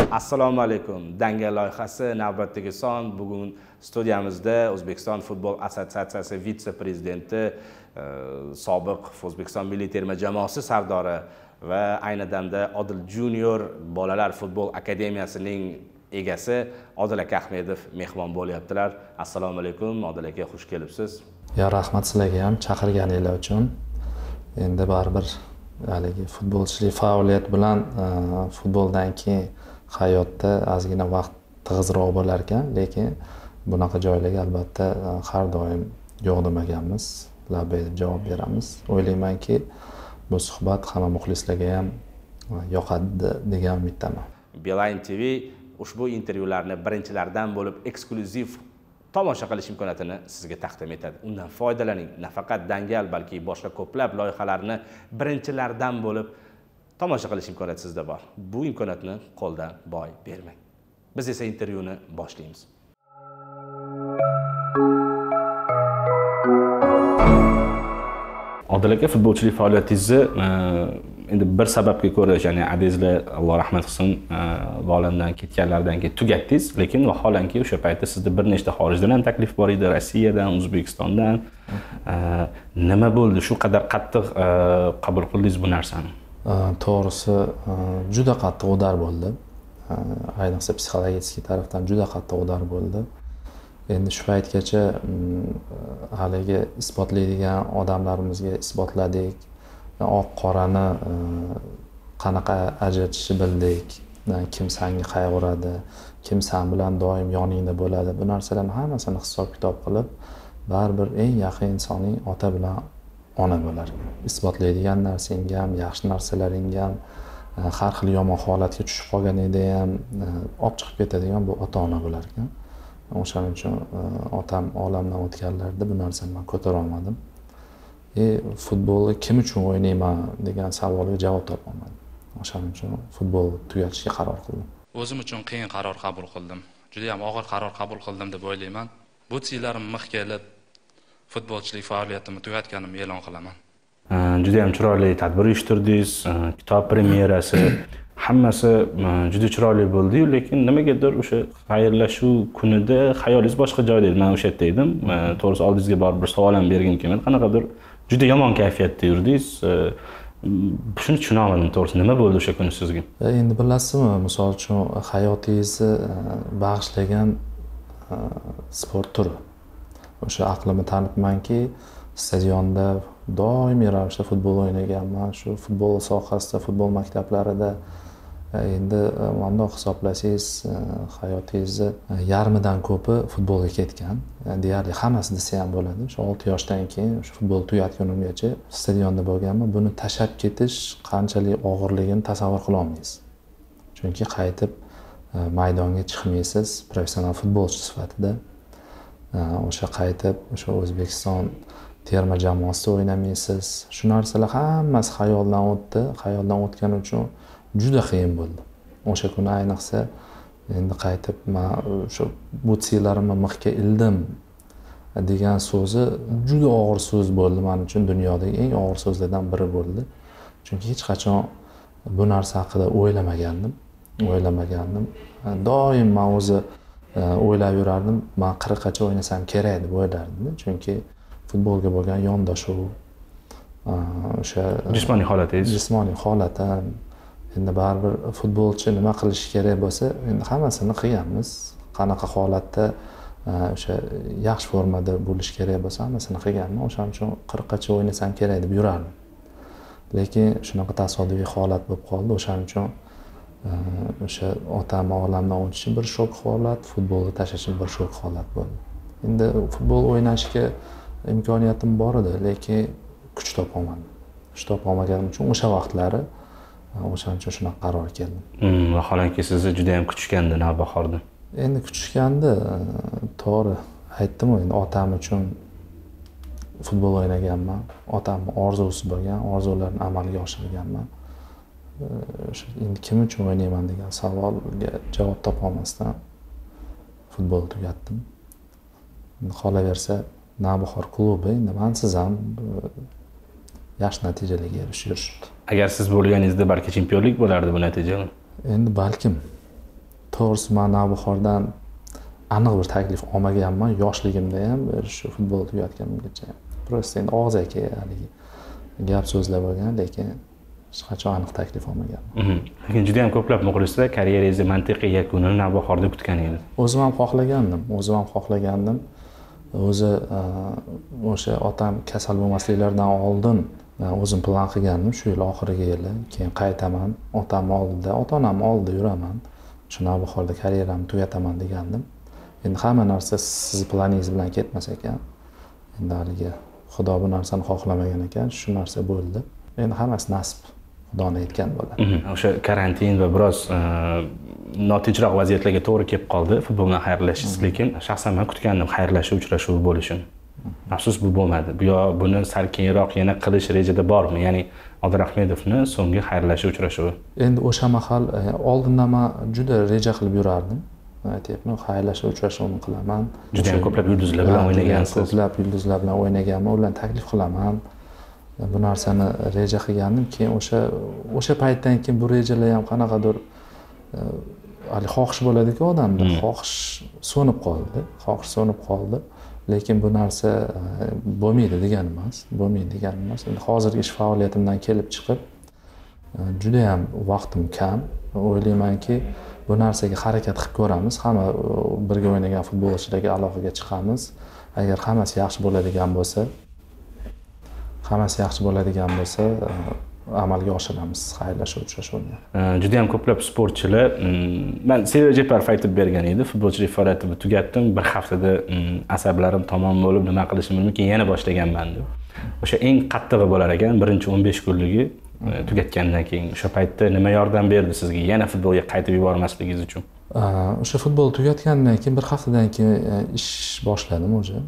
Assalomu alaykum. Dangal loyihasi navbatdagi son. Bugun studiyamizda O'zbekiston futbol assotsiatsiyasi vitse-prezidenti, sobiq O'zbekiston milliy terma jamoasi sardori va ayni damda Odil Junior bolalar futbol akademiyasining egasi Odil aka Ahmedov mehmon bo'lyaptilar. Assalomu alaykum, Odil aka, xush kelibsiz. Rahmat sizlarga ham chaqirganingiz uchun. Endi baribir haligi futbolchilik faoliyat bilan futboldan keyin hayotda ozgina vaqt tig'izroq bo'lar ekan, lekin bunaqa joylarga albatta har doim yo'q demaganmiz, labbay deb javob beramiz. O'ylaymanki, bu suhbat hamma muxlislarga ham yoqadi degan umiddaman. Beeline TV ushbu intervyularni birinchilardan bo'lib eksklyuziv tomosha qilish imkoniyatini sizga taqdim etadi. Undan foydalaning. Nafaqat Dangal, balki boshqa ko'plab loyihalarni birinchilardan bo'lib tomosha qilish imkoniyati sizda bor. Bu imkoniyatni qo'ldan boy bermang. Biz esa intervyuni boshlaymiz. Odil aka, futbolchilik faoliyatingizni endi bir sababga ko'ra, ya'ni adezlar Alloh rahmat qilsin, olamdan ketganlardan keyin tugatdingiz, lekin vaholanki o'sha paytda sizda bir nechta xorijdan ham taklif bor edi, Rossiyadan, O'zbekistondan. Nima bo'ldi? Shu qadar qattiq qabul qildingiz bu narsani? To'g'risi, juda qattiq udar bo'ldi. Ayniqsa psixologik tarafdan juda qattiq udar bo'ldi. Endi shu paytgacha haligi isbotlaydigan odamlarimizga isbotladik. Oq qorani qanaqa ajratishni bildik. Kim senga qayg'uradi, kim sen bilan doim yoningda bo'ladi. Bu narsalarni hammasini hisob-kitob qilib, baribir eng yaqin insoning ota bilan ona bo'lar. Isbotlaydigan narsangga ham, yaxshi narsalaringga ham, har xil yomon holatga tushib qolganingda ham olib chiqib ketadigan bu ota-ona bo'lar ekan. O'shaning uchun otam olamdan o'tganlarida bu narsani men ko'tara olmadim. Futbolni kim uchun o'ynayman degan savolga javob topolmadim. O'shaning uchun futbol tugatishga qaror qildim. O'zim uchun qiyin qaror qabul qildim. Juda ham og'ir qaror qabul qildim deb o'ylayman. Bu tillarim mixkelib futbolchilik faoliyatimni tugatganimni e'lon qilaman. Juda ham chiroyli tadbir uyushtirdingiz, kitob premyerasi, hammasi juda chiroyli bo'ldi-yu, lekin nimagadir o'sha xayrlashuv kunida xayolingiz boshqa joyda edi. Men o'sha yerda edim. To'g'risi oldingizga borib bir savol ham bergim kelmadi. Qanaqadir juda yomon kayfiyatda yurdingiz. Shuni tushuna olmadim to'g'risi. Nima bo'ldi o'sha kuni sizga? Endi bilasizmi, misol uchun hayotingizni bag'ishlagan sport turi. O'sha aqlimni tanibmanki, stadionda doimiy ravishda futbol o'ynaganman. Shu futbol sohasida, futbol maktablarida endi bundoq hisoblasangiz, hayotingizni yarmidan ko'pi futbolga ketgan. Deyarli hammasi desa ham bo'ladi. Shu 6 yoshdan keyin shu futbol tugatgunimgacha stadionda bo'lganman. Buni tashlab ketish qanchalik og'irligini tasavvur qila olmaysiz. Chunki qaytib maydonga chiqmaysiz professional futbolchi sifatida. O'sha qaytib o'sha O'zbekiston terma jamoasida o'ynamaysiz. Shu narsalar hammasi xayoldan o'tdi. Xayoldan o'tgani uchun juda qiyin bo'ldi. O'sha kuni ayniqsa endi qaytib men o'sha butsilarimni mixga ildim degan so'zi juda og'ir so'z bo'ldi men uchun, dunyodagi eng og'ir so'zlardan biri bo'ldi. Chunki hech qachon bu narsa haqida o'ylamagandim. Doim men o'zi o'ylab yurardim, men 40 gacha o'ynasam kerak deb o'ylardim. Chunki futbolga bo'lgan yondashuv, o'sha jismoniy holatim, endi baribir futbolchi nima qilish kerak bo'lsa, endi hammasini qilganmiz. Qanaqa holatda o'sha yaxshi formada bo'lish kerak bo'lsa, hammasini qilganman. O'shaning uchun 40 gacha o'ynasam kerak deb yurardim. Lekin shunaqa tasodifiy holat bo'lib qoldi. O'shaning uchun o'sha otam olamdan o'tishi bir shok holat, futbolni tashlashim bir shok holat bo'ldi. Endi futbol o'ynashga imkoniyatim bor edi, lekin kuch topolmadim. Kuch topolmaganim uchun o'sha vaqtlari o'shaning uchun shunaqa qarorga keldim. Vaholanki sizni juda ham kutishgandi navbahorda. Endi kutishgandi, to'g'ri aytdim-ku, endi otam uchun futbol o'ynaganman. Otamning orzusi bo'lgan, orzularini amalga oshirganman. Endi kim uchun o'ynayman degan savolga javob topolmasdan futbol tugatdim. Qolaversa, Navbahor klubi endi mensiz ham yaxshi natijalarga erishishdi. Agar siz bo'lganingizda balki chempionlik bo'lardi bu natija. Endi balkim to'g'risi man Navbahordan aniq bir taklif olmaganman yoshligimda ham shu futbol tugatganimgacha. Просто endi og'zaki haligi gap so'zlab bo'lgan, lekin hech qachon aniq taklif olmaganman. Lekin juda ham ko'plab muxlislar karyerangizni mantiqiy yakunini Navbahorda kutgan edi. O'zim ham xohlagandim. O'zi o'sha otam kasal bo'lmasliklaridan oldin o'zim plan qilgandim shu yil oxiriga yili, keyin qaytaman, otamni oldida, ota-onamni oldida yuraman. Shu Navbahorda karyeramni tugataman degandim. Endi hamma narsa siz planingiz bilan ketmas ekan. Endi haliga Xudo bu narsani xohlamagan ekan, shu narsa bo'ldi. Endi hammasi nasib, Xudoning aytgani bo'ladi. O'sha karantin va biroz notinchroq vaziyatlarga to'g'ri kelib qoldi futboldan xayrlashish, lekin shaxsan men kutgandim xayrlashuv uchrashuvi bo'lishini. Afsus bu bo'lmadi. Buni sal keyinroq yana qilish rejada bormi? Ya'ni Odil Ahmedovni so'nggi xayrlashuv uchrashuvi. Endi o'sha mahal oldindan men juda reja qilib yurardim. Aytayapman, xayrlashuv uchrashuvini qilaman. Juda ham ko'plab yulduzlar bilan o'ynagansiz. Ko'plab yulduzlar bilan o'ynaganman, ularni taklif qilaman. Bu narsani reja qilgandim. Keyin o'sha paytdan keyin bu rejalar ham qanaqadir hali xohish bo'ladi-ku odamda, xohish so'nib qoldi. Lekin bu narsa bo'lmaydi degani emas. Endi hozirgi ish faoliyatimdan kelib chiqib juda ham vaqtim kam. O'ylaymanki, bu narsaga harakat qilib ko'ramiz. Hamma birga o'ynagan futbolchilarga aloqaga chiqamiz. Agar hammasi yaxshi bo'ladigan bo'lsa, amalga oshiramiz xayrlashuv uchrashuvini. Juda ham ko'plab sportchilar, men Sevara Jeparov aytib bergan edi, futbolchilik faoliyatimni tugatdim, bir haftada asablarim tamom bo'lib, nima qilishim bilmay yana boshlaganman deb. O'sha eng qattig'i bo'lar ekan, birinchi 15 kunligi tugatgandan keyin. O'sha paytda nima yordam berdi sizga yana futbolga qaytib yubormasligingiz uchun? O'sha futbol tugatgandan keyin bir haftadan keyin ish boshladim o'sha.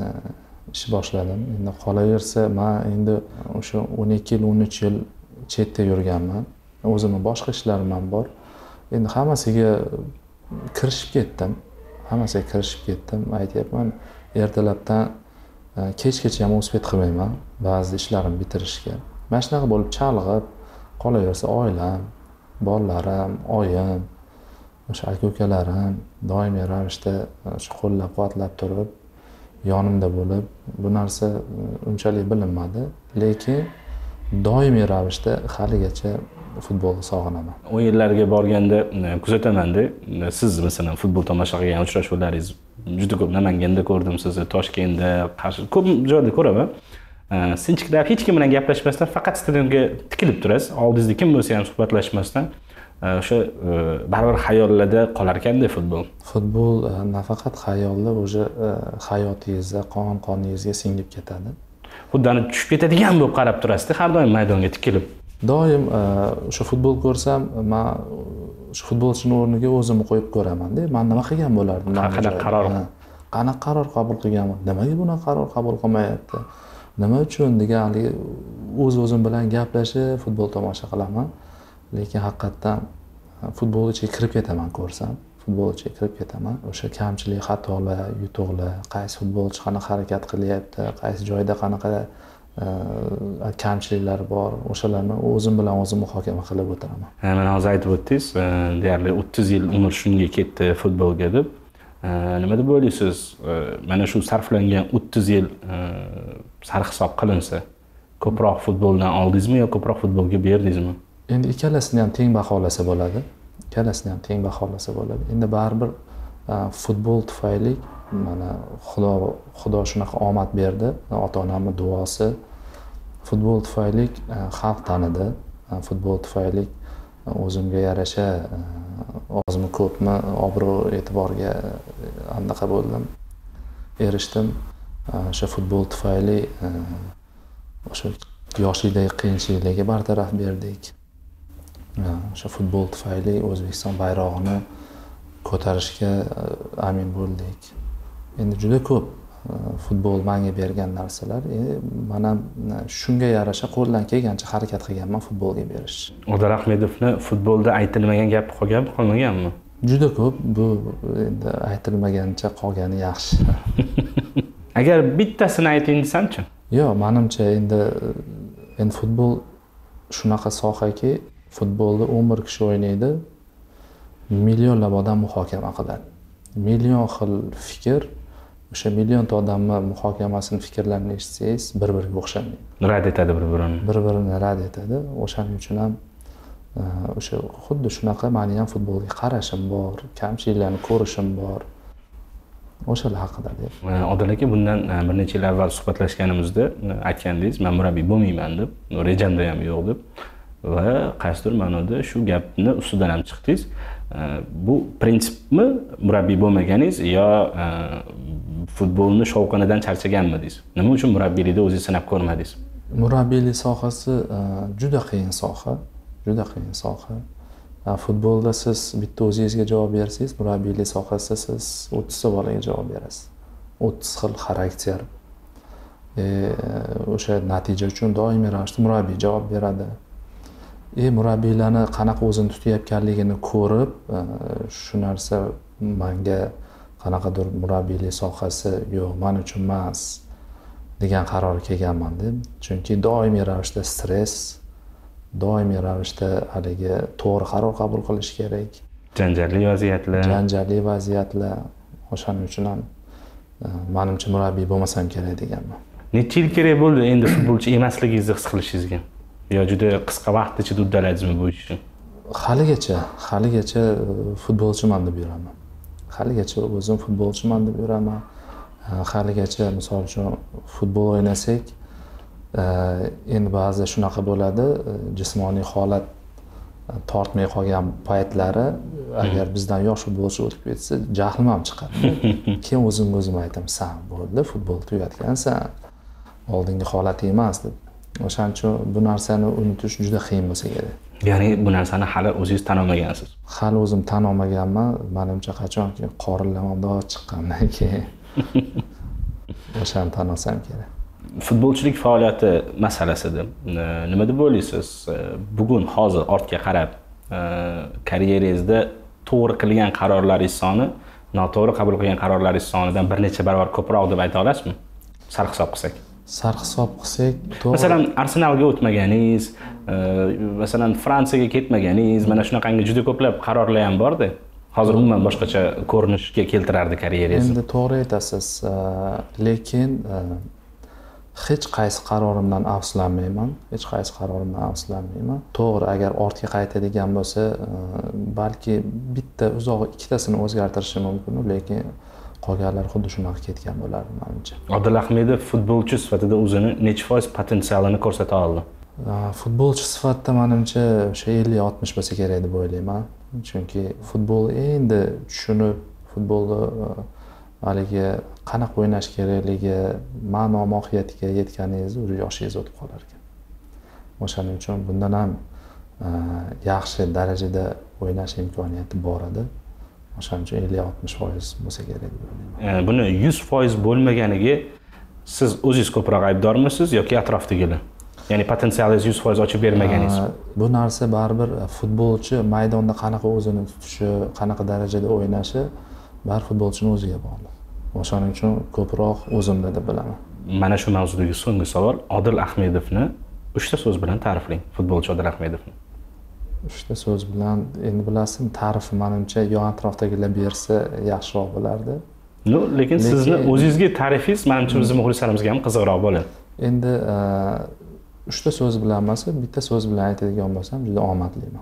Endi qolaversa, men endi o'sha 12 yil, 13 yil chetda yurganman. O'zimning boshqa ishlarim ham bor. Endi hammasiga kirishib ketdim. Aytayapman, ertalabdan kechgacha ham uspet qilmayman ba'zi ishlarimni bitirishga. Mana shunaqa bo'lib chalg'ib qolaversa, oilam, bolalarim, oyim, o'sha aka-ukalarim doimiy ravishda shu qo'llab-quvvatlab turib, yonimda bo'lib, bu narsa unchalik bilinmadi, lekin doimiy ravishda haligacha futbolni sog'inaman. O'yinlarga borganda kuzataman-da, siz masalan futbol tomosha qilgan uchrashuvlaringiz juda ko'p. Namanganda ko'rdim sizni, Toshkentda, Qarshi, ko'p joyda ko'raman. Sinchiklab hech kim bilan gaplashmasdan faqat stadionga tikilib turasiz. Oldingizda kim bo'lsa ham suhbatlashmasdan o'sha baribir xayollarda qolar ekanda futbol. Futbol nafaqat xayolda, o'sha hayotingizga, qon-qoningizga singib ketadi. Xuddi tushib ketadigan bo'lib qarab turasiz, har doim maydonga tikilib. Doim o'sha futbol ko'rsam, men o'sha futbolchini o'rniga o'zimni qo'yib ko'raman-da. Men nima qilgan bo'lardim? Qanaqa qaror qabul qilganman? Nimaga bunaqa qaror qabul qilmayapti? Nima uchun degan o'z-o'zim bilan gaplashib futbol tomosha qilaman. Lekin haqiqatan futbol ichiga kirib ketaman ko'rsam, O'sha kamchilik, xatolar, yutuqlar, qaysi futbolchi qanaqa harakat qilyapti, qaysi joyda qanaqa kamchiliklar bor, o'shalarni o'zim bilan o'zim muhokama qilib o'tiraman. Mana hozir aytib o'tdingiz, deyarli 30 yil umr shunga ketdi futbolga deb. Nima deb o'ylaysiz? Mana shu sarflangan 30 yil sarhisob qilinsa, ko'proq futboldan oldingizmi yo ko'proq futbolga berdingizmi? Endi ikkalasini ham teng baholasa bo'ladi. Endi baribir futbol tufayli mana Xudo shunaqa omad berdi, ota-onamning duosi. Futbol tufayli xalq tanidi, futbol tufayli o'zimga yarasha ozmi ko'pmi obro' e'tiborga anaqa bo'ldim, erishdim. O'sha futbol tufayli o'sha yoshlikdagi qiyinchiliklarga bartaraf berdik. O'sha futbol tufayli O'zbekiston bayrog'ini ko'tarishga amin bo'ldik. Endi juda ko'p futbol menga bergan narsalar. Men ham shunga yarasha qo'ldan kelgancha harakat qilganman futbolga berish. Odil Ahmedovni futbolda aytilmagan gap qolmaganmi? Juda ko'p. Bu endi aytilmagancha qolgani yaxshi. Agar bittasini ayting desamchi? Yo'q, menimcha endi futbol shunaqa sohaki, futbolda 11 kishi o'ynaydi. millionlab odam muhokama qiladi. Million xil fikr, o'sha millionta odamni muhokamasini, fikrlarini eshitsangiz, bir-biriga o'xshamaydi. Rad etadi bir-birini. Bir-birini rad etadi. O'shaning uchun ham o'sha xuddi shunaqa meni ham futbolga qarashim bor, kamchiliklarni ko'rishim bor. O'shalar haqida deb. Odil aka, bundan bir necha yil avval suhbatlashganimizda aytgandingiz, men murabbiy bo'lmayman deb, rejamda ham yo'q deb va qaysidir ma'noda shu gapni ustidan ham chiqdingiz. Bu prinsipmi murabbiy bo'lmaganingiz yo futbolni shovqinidan charchaganmidingiz? Nima uchun murabbiylikda o'zingizni sinab ko'rmadingiz? Murabbiylik sohasi juda qiyin soha, juda qiyin soha. Futbolda siz bitta o'zingizga javob bersangiz, murabbiylik sohasida siz 30 ta bolaga javob berasiz. 30 xil xarakter. O'sha natija uchun doimiy ravishda murabbiy javob beradi. Murabbiylarni qanaqa o'zini tutayotganligini ko'rib, shu narsa menga qanaqadir murabbiylik sohasi yo'q, men uchun emas degan qarorga kelganman deb. Chunki doimiy ravishda stress, doimiy ravishda haligi to'g'ri qaror qabul qilish kerak. Janjalli vaziyatlar. O'shaning uchun ham menimcha murabbiy bo'lmasam kerak deganman. Necha yil kerak bo'ldi endi futbolchi emasligingizni his qilishingizga? Yo juda qisqa vaqt ichida uddaladingizmi bu ishni? Haligacha futbolchiman deb yuraman. Haligacha o'zim futbolchiman deb yuraman. Haligacha misol uchun futbol o'ynasak, endi ba'zi shunaqa bo'ladi, jismoniy holat tortmay qolgan paytlari agar bizdan yosh futbolchi o'tib ketsa, jahlim ham chiqadi. Keyin o'zimga aytaman, "Sen bo'ldi, futbol tugatgansan. Oldingi holat emas" deb. O'shaning uchun bu narsani unutish juda qiyin bo'lsa kerak. Ya'ni bu narsani hali o'zingiz tan olmagansiz. Hali o'zim tan olmaganman. Menimcha qachonki qorinlamamda chiqqandan keyin o'shani tan olsam kerak. Futbolchilik faoliyati masalasida nima deb o'ylaysiz? Bugun hozir ortga qarab karyeringizda to'g'ri qilgan qarorlaringiz soni, noto'g'ri qabul qilgan qarorlaringiz sonidan bir necha barobar ko'proq deb ayta olasizmi? Sarhisob qilsak. To'g'ri. Masalan, Arsenalga o'tmaganingiz, masalan, Fransiyaga ketmaganingiz, mana shunaqangi juda ko'plab qarorlar ham bor-da. Hozir umuman boshqacha ko'rinishga keltirardi karyeringizni. Endi to'g'ri aytasiz, lekin hech qaysi qarorimdan afsuslanmayman. To'g'ri, agar ortga qaytadigan bo'lsa, balki bitta uzog'i ikkitasini o'zgartirishim mumkin, lekin qolganlar xuddi shunaqa ketgan bo'lardi menimcha. Odil Ahmedov futbolchi sifatida o'zini necha foiz potensialini ko'rsata oldi? Futbolchi sifatida menimcha o'sha 50-60 bo'lsa kerak deb o'ylayman. Chunki futbol endi tushunib, futbolni haligi qanaqa o'ynash kerakligi, ma'no mohiyatiga yetganingizda o'sha yoshingiz o'tib qolar ekan. O'shaning uchun bundan ham yaxshi darajada o'ynash imkoniyati bor edi. O'shaning uchun 50-60% bo'lsa kerak deb o'ylayman. Buni 100% bo'lmaganiga siz o'zingiz ko'proq aybdormisiz yoki atrofdagilar? Ya'ni potensialingiz 100% ochib bermaganingiz. Bu narsa baribir futbolchi maydonda qanaqa o'zini tutishi, qanaqa darajada o'ynashi baribir futbolchining o'ziga bog'liq. O'shaning uchun ko'proq o'zimda deb bilaman. Mana shu mavzudagi so'nggi savol, Odil Ahmedovni 3 ta so'z bilan ta'riflang. Futbolchi Odil Ahmedovni. 3 ta so'z bilan, endi bilasizmi, ta'rifi menimcha yo atrofdagilar bersa yaxshiroq bo'lardi. Lekin sizni o'zingizga ta'rifingiz menimcha bizning muxlislarimizga ham qiziqroq bo'ladi. Endi 3 ta so'z bilan emas, bitta so'z bilan aytadigan bo'lsam, juda omadliman.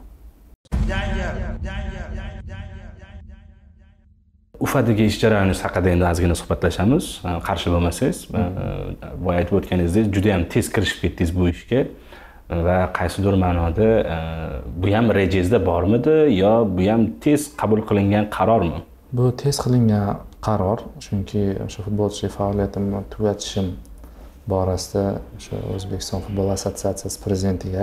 Ufadagi ish jarayoni haqida endi ozgina suhbatlashamiz, qarshi bo'lmasangiz. Boya aytib o'tganingizdek, juda ham tez kirishib ketdingiz bu ishga va qaysidir ma'noda bu ham rejangizda bormidi yo bu ham tez qabul qilingan qarormi? Bu tez qilingan qaror, chunki o'sha futbolchilik faoliyatimni tugatishim borasida o'sha O'zbekiston futbol assotsiatsiyasi prezidentiga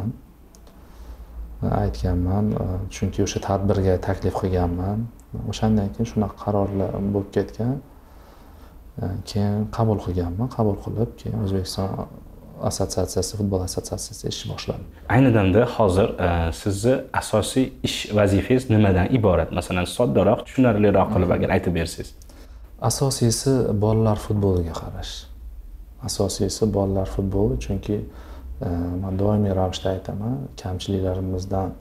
aytganman, chunki o'sha tadbirga taklif qilganman. O'shandan keyin shunaqa qarorlar bo'lib ketgan. Keyin qabul qilganman, qabul qilib, keyin O'zbekiston assotsiatsiyasi, futbol assotsiatsiyasi ish boshladi. Ayni damda hozir sizni asosiy ish vazifangiz nimadan iborat? Masalan, soddaroq, tushunarliroq qilib agar aytib bersangiz. Asosiysi bolalar futboliga qarash. Asosiysi bolalar futboli, chunki men doimiy ravishda aytaman, kamchiliklarimizdan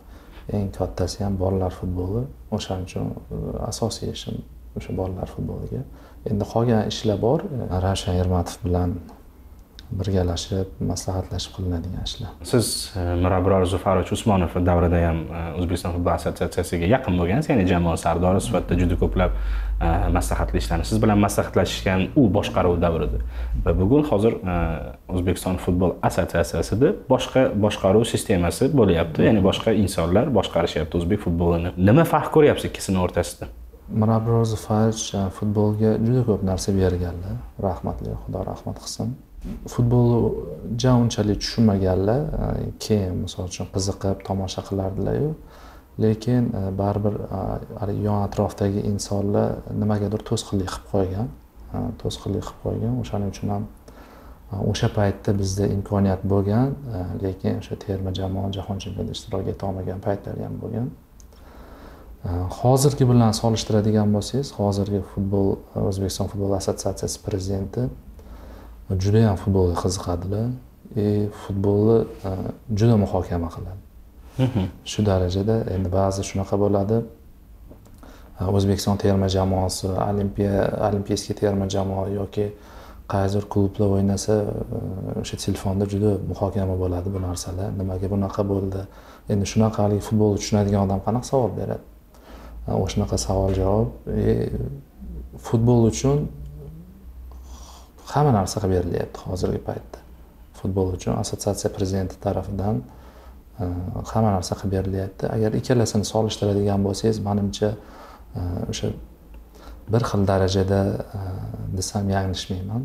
eng kattasi ham bolalar futboli. O'shaning uchun asosiy ishim o'sha bolalar futboliga. Endi qolgan ishlar bor. Ravshan Ermatov bilan birgalashib, maslahatlashib qilinadigan ishlar. Siz Mirabror Zufarovich Usmonov davrida ham O'zbekiston futbol assotsiatsiyasiga yaqin bo'lgansiz, ya'ni jamoa sardori sifatida juda ko'plab maslahatli ishlarni siz bilan maslahatlashgan u boshqaruv davrida. Va bugun hozir O'zbekiston futbol assotsiatsiyasida boshqa boshqaruv sistemasi bo'lyapti, ya'ni boshqa insonlar boshqarishyapti o'zbek futbolini. Nima farq ko'ryapsiz ikkisini o'rtasida? Mirabror Zufarovich futbolga juda ko'p narsa berganlar. Rahmatli, Xudo rahmat qilsin. Futbolga unchalik tushunmaganlar, keyin misol uchun qiziqib tomosha qilardilar-yu, lekin baribir yon atrofdagi insonlar nimagadir to'sqinlik qilib qo'ygan. O'shaning uchun ham o'sha paytda bizda imkoniyat bo'lgan, lekin o'sha terma jamoa jahon chempionatida ishtirok eta olmagan paytlar ham bo'lgan. Hozirgi bilan solishtiradigan bo'lsangiz, hozirgi O'zbekiston futbol assotsiatsiyasi prezidenti juda ham futbolga qiziqadilar. Futbolni juda muhokama qiladi. Shu darajada endi ba'zi shunaqa bo'ladi. O'zbekiston terma jamoasi, olimpiyskiy terma jamoa yoki qaysidir klublar o'ynasa, o'sha telefonda juda muhokama bo'ladi bu narsalar. Nimaga bunaqa bo'ldi? Endi shunaqalik futbolni tushunadigan odam qanaqa savol beradi? O'shanaqa savol-javob. Futbol uchun hamma narsa qilib berilyapti hozirgi paytda. Futbol uchun assotsiatsiya prezidenti tomonidan hamma narsa qilib berilyapti. Agar ikkalasini solishtiradigan bo'lsangiz, menimcha o'sha bir xil darajada desam yanglishmayman.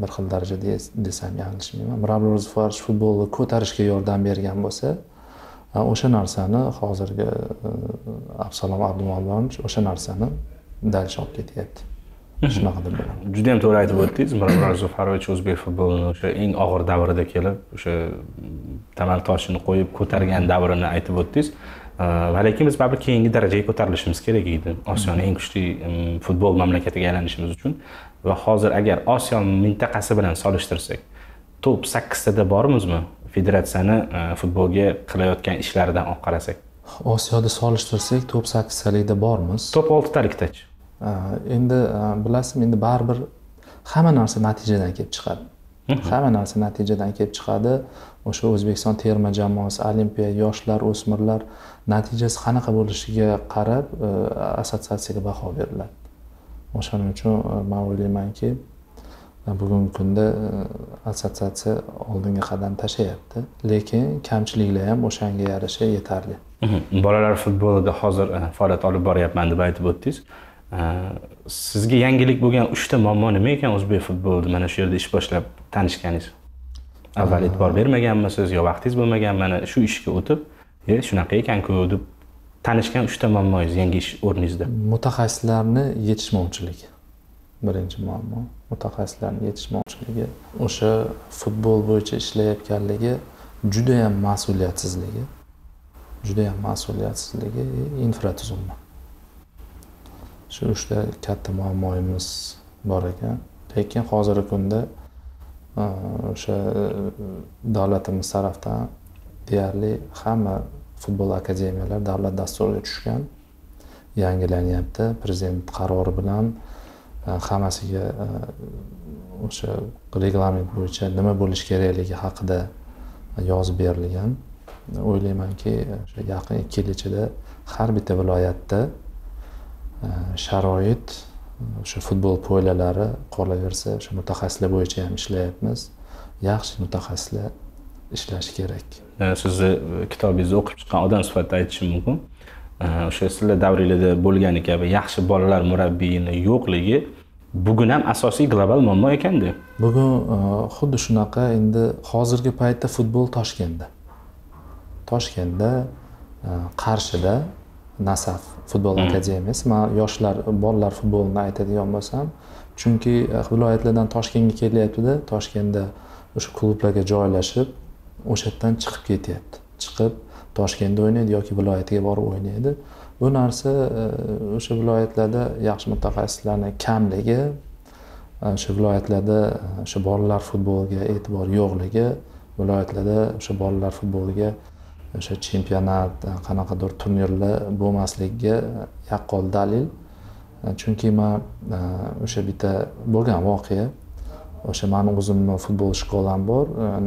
Mirabror Zufarovich futbolni ko'tarishga yordam bergan bo'lsa, o'sha narsani hozirgi Absalom Abdumonovich o'sha narsani dalish olib ketyapti. Shunaqa deb bilaman. Juda ham to'g'ri aytib o'tdingiz. Mirabror Zufarovich o'zbek futbolini o'sha eng og'ir davrida kelib, o'sha tamal toshini qo'yib ko'targan davrini aytib o'tdingiz. Va lekin biz baribir keyingi darajaga ko'tarilishimiz kerak edi. Osiyoning eng kuchli futbol mamlakatiga aylanishimiz uchun va hozir agar Osiyo mintaqasi bilan solishtirsak, top 8 tada bormizmi? Federatsiyani futbolga qilayotgan ishlaridan olib qarasak. Osiyoda solishtirsak, top 8 talikda bormiz. Top 6 talikdachi? Endi bilasizmi, endi baribir hamma narsa natijadan kelib chiqadi. O'sha O'zbekiston terma jamoasi, olimpiya, yoshlar, o'smirlar natijasi qanaqa bo'lishiga qarab assotsiatsiyaga baho beriladi. O'shaning uchun men o'ylaymanki, bugungi kunda assotsiatsiya oldinga qadam tashlayapti, lekin kamchiliklar ham o'shanga yarasha yetarli. Bolalar futbolida hozir faoliyat olib boryapman deb aytib o'tdingiz. Sizga yangilik bo'lgan 3 ta muammo nima ekan o'zbek futbolida mana shu yerda ish boshlab tanishganingiz? Avval e'tibor bermaganmisiz yo vaqtingiz bo'lmagan, mana shu ishga o'tib, shunaqa ekan-ku deb tanishgan 3 ta muammongiz yangi ish o'rningizda? Mutaxassislarni yetishmovchiligi. Birinchi muammo mutaxassislarning yetishmovchiligi. O'sha futbol bo'yicha ishlayotganligi juda ham mas'uliyatsizligi, infratuzilma. Shu 3 ta katta muammoimiz bor ekan. Lekin hozirgi kunda o'sha davlatimiz tarafdan deyarli hamma futbol akademiyalari davlat dasturiga tushgan, yangilanyapti. Prezident qarori bilan hammasiga o'sha reglament bo'yicha nima bo'lish kerakligi haqida yozib berilgan. O'ylaymanki, o'sha yaqin 2 yil ichida har bitta viloyatda sharoit o'sha futbol poylalari qolaversa, o'sha mutaxassislar bo'yicha ham ishlayapmiz. Yaxshi mutaxassislar ishlashi kerak. Sizni kitobingizni o'qib chiqqan odam sifatida aytishim mumkin. O'sha sizlar davringlarda bo'lgani kabi yaxshi bolalar murabbiyini yo'qligi bugun ham asosiy global muammo ekanda. Bugun xuddi shunaqa. Endi hozirgi paytda futbol Toshkentda, Qarshida Nasaf futbol akademiyasi. Men yoshlar, bolalar futbolini aytadigan bo'lsam, chunki viloyatlardan Toshkentga kelyapti-da, Toshkentda o'sha klublarga joylashib, o'sha yerdan chiqib ketyapti. Chiqib Toshkentda o'ynaydi yoki viloyatiga borib o'ynaydi. Bu narsa o'sha viloyatlarda yaxshi mutaxassislarning kamligi, o'sha viloyatlarda o'sha bolalar futboliga e'tibor yo'qligi, viloyatlarda o'sha bolalar futboliga o'sha chempionat qanaqadir turnirlar bo'lmasligiga yaqqol dalil. Chunki men o'sha bitta bo'lgan voqea, o'sha meni o'zimni futbol shkolam bor,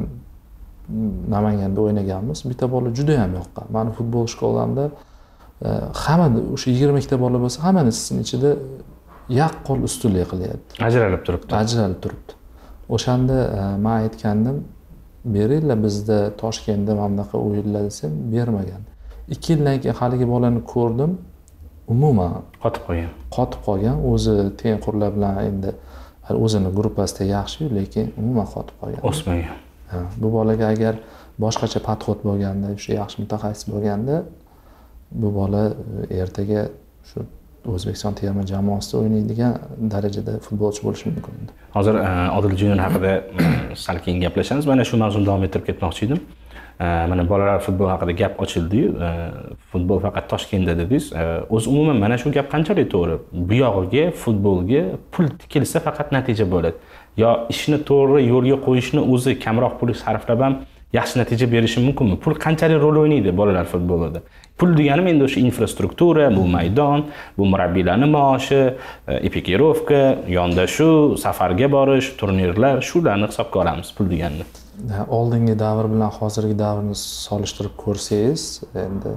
Namanganda o'ynaganmiz. Bitta bola juda ham yoqqan. Meni futbol shkolamda hamma o'sha 20 ta bola bo'lsa, hammasini ichida yaqqol ustunlik qilyapti. Ajralib turibdi. Ajralib turibdi. O'shanda men aytgandim, beringlar bizda Toshkentda mana bunaqa o'yinlar desam, bermagan. 2 yildan keyin haligi bolani ko'rdim, umuman qotib qolgan. O'zi tengqurlar bilan endi o'zini gruppasida yaxshi, lekin umuman qotib qolgan. O'smagan. Bu bolaga agar boshqacha podxod bo'lganda, o'sha yaxshi mutaxassis bo'lganda, bu bola ertaga shu O'zbekiston terma jamoasida o'ynaydigan darajada futbolchi bo'lishi mumkin. Hozir Odil Junior haqida sal keyin gaplashamiz. Mana shu mavzuni davom ettirib ketmoqchi edim. Mana bolalar futbol haqida gap ochildi-yu, futbol faqat Toshkentda dedingiz. O'z umuman mana shu gap qanchalik to'g'ri? Bu yog'iga futbolga pul tikilsa faqat natija bo'ladi. Yo ishni to'g'ri yo'lga qo'yishni o'zi kamroq pul sarflab ham yaxshi natija berishi mumkinmi? Pul qanchalik rol o'ynaydi bolalar futbolida? Pul deganim endi o'sha infrastruktura, bu maydon, bu murabbiylarning maoshi, epikirovka, yondashuv, safarga borish, turnirlar, shularni hisobga olamiz pul deganda. Oldingi davr bilan hozirgi davrni solishtirib ko'rsangiz, endi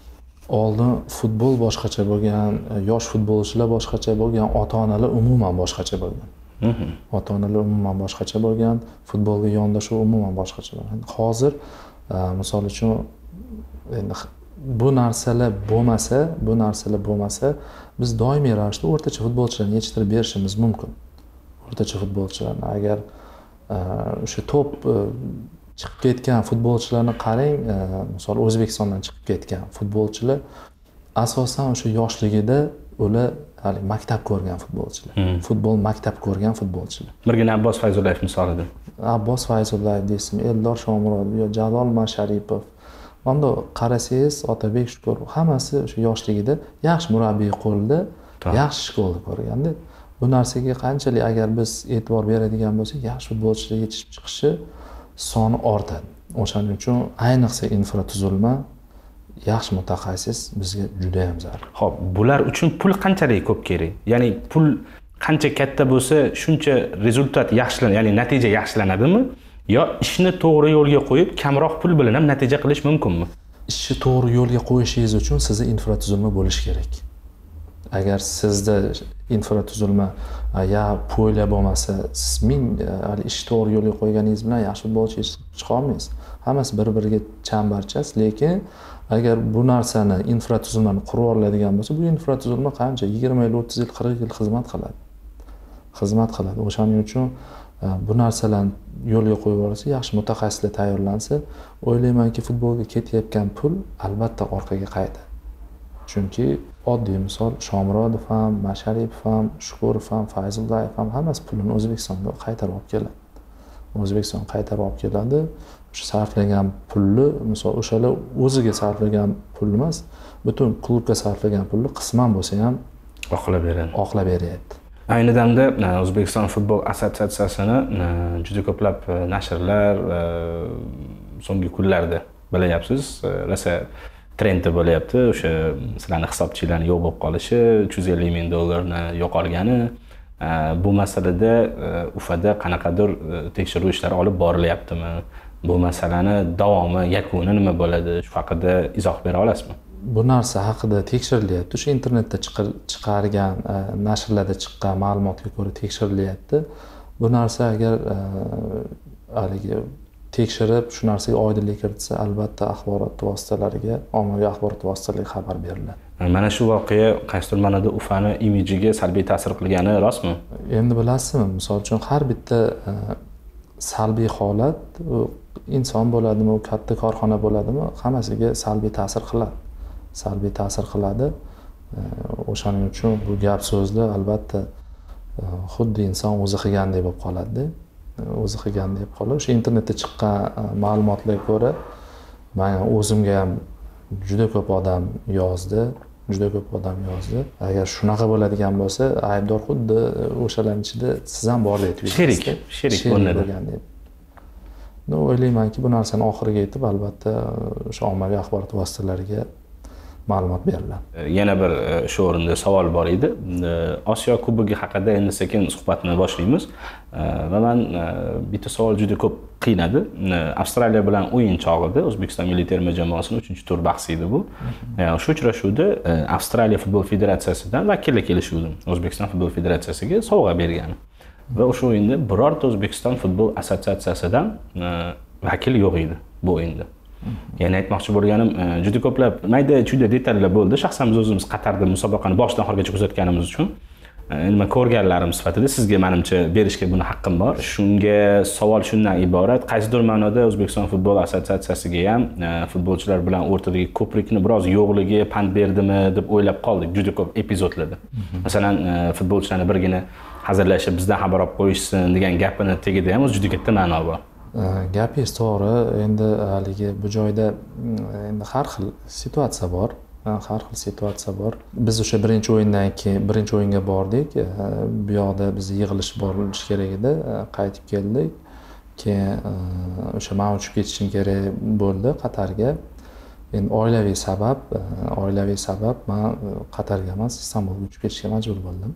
oldin futbol boshqacha bo'lgan, yosh futbolchilar boshqacha bo'lgan, ota-onalar umuman boshqacha bo'lgan. Ota-onalar umuman boshqacha bo'lgan, futbolga yondashuv umuman boshqacha bo'lgan. Hozir misol uchun endi bu narsalar bo'lmasa, biz doimiy ravishda o'rtacha futbolchilarni yetishtirib berishimiz mumkin. O'rtacha futbolchilarni agar o'sha top chiqib ketgan futbolchilarni qarang, misol O'zbekistondan chiqib ketgan futbolchilar asosan o'sha yoshligida ular hali maktab ko'rgan futbolchilar. Futbol maktab ko'rgan futbolchilar. Birgina Abbos Fayzullayev misolidir. Abbos Fayzullayev desam, Eldor Shomurodov yo Jalol Masharipov. Bunda qarasangiz, Otabek Shukurov hammasi o'sha yoshligida yaxshi murabbiy qo'lida, yaxshi shkolda ko'rganda. Bu narsaga qanchalik agar biz e'tibor beradigan bo'lsak, yaxshi futbolchilar yetishib chiqishi soni ortadi. O'shaning uchun ayniqsa infratuzilma, yaxshi mutaxassis bizga juda ham zarur. Xo'p, bular uchun pul qanchalik ko'p kerak? Ya'ni pul qancha katta bo'lsa, shuncha rezultat yaxshilanadi, ya'ni natija yaxshilanadimi? Yo ishni to'g'ri yo'lga qo'yib, kamroq pul bilan ham natija qilish mumkinmi? Ishni to'g'ri yo'lga qo'yishingiz uchun sizda infratuzilma bo'lishi kerak. Agar sizda infratuzilma ya poyla bo'lmasa, siz ishni to'g'ri yo'lga qo'yganingiz bilan yaxshi futbolchi chiqa olmaysiz. Hammasi bir-biriga chambarchas, lekin agar bu narsani infratuzilmani qurib oladigan bo'lsa, bu infratuzilma qancha 20 yil, 30 yil, 40 yil xizmat qiladi. O'shaning uchun bu narsalarni yo'lga qo'yib olsa, yaxshi mutaxassislar tayyorlansa, o'ylaymanki futbolga ketayotgan pul albatta orqaga qaytadi. Chunki oddiy misol Shomurodov ham, Masharipov ham, Shukurov ham, Fayzullayev ham hammasi pulini O'zbekistonga qaytarib olib keladi. O'zbekiston qaytarib olib keladi. O'sha sarflagan pulni, misol o'shalar o'ziga sarflagan pul emas, butun klubga sarflagan pulni qisman bo'lsa ham oqlab beryapti. Ayni damda O'zbekiston futbol assotsiatsiyasini juda ko'plab nashrlar so'nggi kunlarda bilyapsiz, rosa trendi bo'lyapti. O'sha sizlarning hisobchilarning yo'q bo'lib qolishi, $350 ming yo'qolgani, bu masalada Ufada qanaqadir tekshiruv ishlari olib borilyaptimi? Bu masalani davomi, yakuni nima bo'ladi? Shu haqida izoh bera olasizmi? Bu narsa haqida tekshirilyapti. O'sha internetda chiqargan, nashrlarda chiqqan ma'lumotga ko'ra tekshirilyapti. Bu narsa agar haligi tekshirib shu narsaga oydinlik kiritsa, albatta axborot vositalariga, ommaviy axborot vositalariga xabar beriladi. Mana shu voqea qaysidir ma'noda Ufani imijiga salbiy ta'sir qilgani rostmi? Endi bilasizmi, misol uchun har bitta salbiy holat inson bo'ladimi, katta korxona bo'ladimi, hammasiga salbiy ta'sir qiladi. O'shaning uchun bu gap so'zlar albatta xuddi inson o'zi qilgandek bo'lib qoladi. O'sha internetda chiqqan ma'lumotlarga ko'ra, men o'zimga ham juda ko'p odam yozdi. Agar shunaqa bo'ladigan bo'lsa, aybdor xuddi o'shalarning ichida siz ham bor deb sherik o'rnida. o'ylaymanki bu narsani oxiriga yetib albatta o'sha ommaviy axborot vositalariga ma'lumot beriladi. Yana bir shu o'rinda savol bor edi. Osiyo Kubogi haqida endi sekin suhbatni boshlaymiz. Va men bitta savol juda ko'p qiynadi. Avstraliya bilan o'yin chog'ida O'zbekiston milliy terma jamoasining 3-tur bahsi edi bu. Shu uchrashuvda Avstraliya futbol federatsiyasidan vakillik kelishuvdi. O'zbekiston futbol federatsiyasiga sovg'a bergan. Va o'sha o'yinda birorta O'zbekiston futbol assotsiatsiyasidan vakil yo'q edi bu o'yinda. Ya'ni aytmoqchi bo'lganim, juda ko'plab mayda-chuyda detallar bo'ldi. Shaxsan biz o'zimiz Qatarda musobaqani boshdan oxirigacha kuzatganimiz uchun nima ko'rganlarim sifatida sizga menimcha berishga buni haqqim bor. Shunga savol shundan iborat, qaysidir ma'noda O'zbekiston futbol assotsiatsiyasiga ham futbolchilar bilan o'rtadagi ko'prikni biroz yo'qligi pand berdimi deb o'ylab qoldik juda ko'p epizodlarda. Masalan, futbolchilarni birgina hazillashib bizdan xabar olib qo'yishsin degan gapini tagida ham o'z juda katta ma'no bor. Gapingiz to'g'ri. Endi haligi bu joyda endi har xil situatsiya bor. Biz o'sha birinchi o'yinga bordik. Bu yoqda biz yig'ilish bo'lishi kerak edi. Qaytib keldik. Keyin o'sha men uchib ketishim kerak bo'ldi Qatarga. Endi oilaviy sabab men Qatarga emas, Istanbulga uchib ketishga majbur bo'ldim.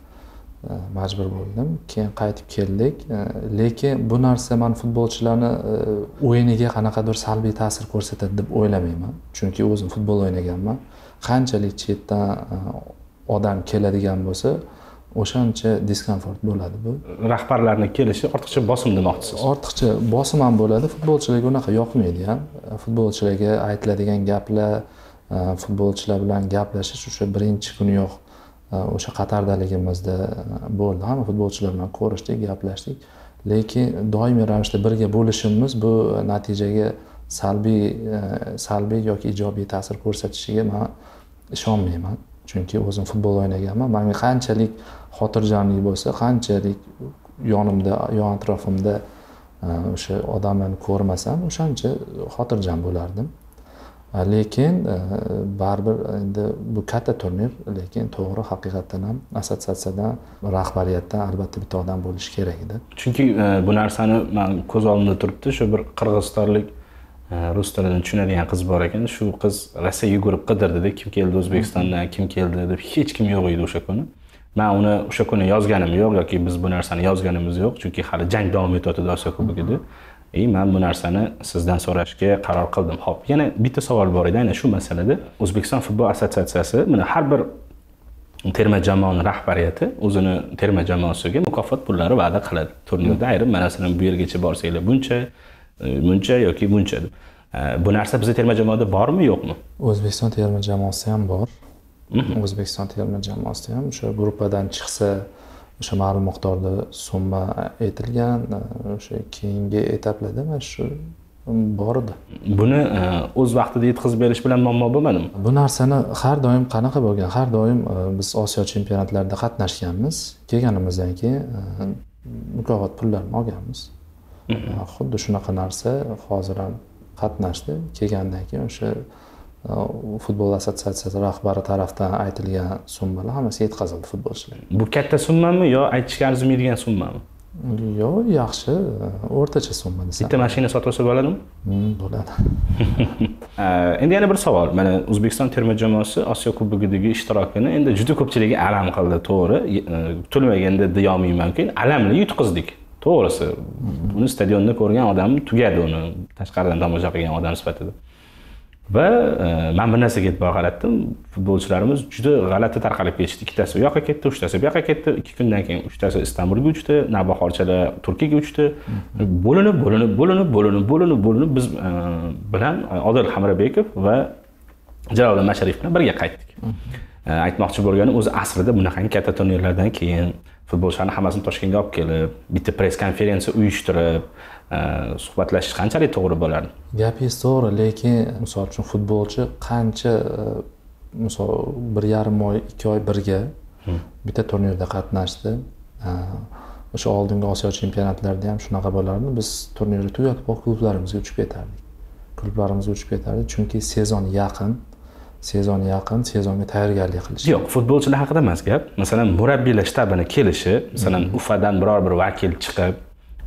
Keyin qaytib keldik. Lekin bu narsa men futbolchilarni o'yiniga qanaqadir salbiy ta'sir ko'rsatadi deb o'ylamayman. Chunki o'zim futbol o'ynaganman. Qanchalik chetdan odam keladigan bo'lsa, o'shancha diskomfort bo'ladi bu. Rahbarlarning kelishi ortiqcha bosim demoqchisiz. Ortiqcha bosim ham bo'ladi. Futbolchilarga unaqa yoqmaydi ham. Futbolchilarga aytiladigan gaplar, futbolchilar bilan gaplashish o'sha birinchi kuniyoq o'sha Qatardaligimizda bo'ldi. Hamma futbolchilar bilan ko'rishdik, gaplashdik. Lekin doimiy ravishda birga bo'lishimiz bu natijaga salbiy yoki ijobiy ta'sir ko'rsatishiga men ishonmayman. Chunki o'zim futbol o'ynaganman. Menga qanchalik xotirjamlik bo'lsa, qanchalik yon atrofimda o'sha odamlarni ko'rmasam, o'shancha xotirjam bo'lardim. Lekin baribir endi bu katta turnir, lekin to'g'ri haqiqatan ham assotsiatsiyadan, rahbariyatdan albatta bitta odam bo'lishi kerak edi. Chunki bu narsani men ko'z oldimda turibdi, shu bir qirg'izistonlik rus tilini tushunadigan qiz bor ekan. Shu qiz Rossiya yugurib qidirdida, kim keldi O'zbekistondan, kim keldi deb hech kim yo'q edi o'sha kuni. Men uni o'sha kuni yozganim yo'q yoki biz bu narsani yozganimiz yo'q, chunki hali jang davom etayotdi Osiyo Kubogida. Men bu narsani sizdan so'rashga qaror qildim. Xo'p, yana bitta savol bor edi, aynan shu masalada. O'zbekiston futbol assotsiatsiyasi mana har bir terma jamoaning rahbariyati o'zini terma jamoasiga mukofot pullari va'da qiladi. Turnirda ayrim masalan bu yergacha borsanglar buncha yoki buncha deb. Bu narsa bizning terma jamoada bormi, yo'qmi? O'zbekiston terma jamoasi ham bor. O'zbekiston terma jamoasi ham o'sha gruppadan chiqsa o'sha ma'lum miqdorda summa aytilgan, o'sha keyingi etaplarda mana shu bor edi. Buni o'z vaqtida yetkazib berish bilan muammo bo'lmadimi? Bu narsani har doim qanaqa bo'lgan? Har doim biz Osiyo chempionatlarida qatnashganmiz. Kelganimizdan keyin mukofot pullarini olganmiz. Xuddi shunaqa narsa hozir ham qatnashdi. Kelgandan keyin o'sha futbol assotsiatsiyasi rahbari tarafdan aytilgan summalar hammasi yetkazildi futbolchilarga. Bu katta summami yo aytishga arzimaydigan summami? Yo'q, yaxshi, o'rtacha summa desam. Bitta mashina sotib olsa bo'ladimi? Bo'ladi. Endi yana bir savol. Mana O'zbekiston terma jamoasi Osiyo Kubogidagi ishtirokini endi juda ko'pchiligi alam qildi, to'g'ri. Kutilmaganda deyolmayman, mumkin. Alamli yutqizdik. To'g'risi. Buni stadionda ko'rgan odam tugadi uni, tashqaridan tomosha qilgan odam sifatida. Va men bir narsaga e'tibor qaratdim. Futbolchilarimiz juda g'alati tarqalib ketishdi. Ikkitasi u yoqqa ketdi, uchtasi bu yoqqa ketdi. 2 kundan keyin uchtasi Istanbulga uchdi, navbahorchalar Turkiyaga uchdi. Bo'linib biz bilan Odil Hamrabekov va Jaloliddin Masharif bilan birga qaytdik. Aytmoqchi bo'lganim, o'zi aslida bunaqangi katta turnirlardan keyin futbolchilarni hammasini Toshkentga olib kelib, bitta press konferensiya uyushtirib, suhbatlashish qanchalik to'g'ri bo'lardi? Gapingiz to'g'ri, lekin misol uchun futbolchi qancha misol 1,5 oy, 2 oy birga bitta turnirda qatnashdi. O'sha oldingi Osiyo chempionatlarida ham shunaqa bo'lardi. Biz turnirni tugatib klublarimizga uchib ketardik. Chunki sezon yaqin, sezonga tayyorgarlik qilish. Yo'q, futbolchilar haqida emas gap. Masalan, murabbiylar shtabini kelishi, masalan, Ufadan biror bir vakil chiqib,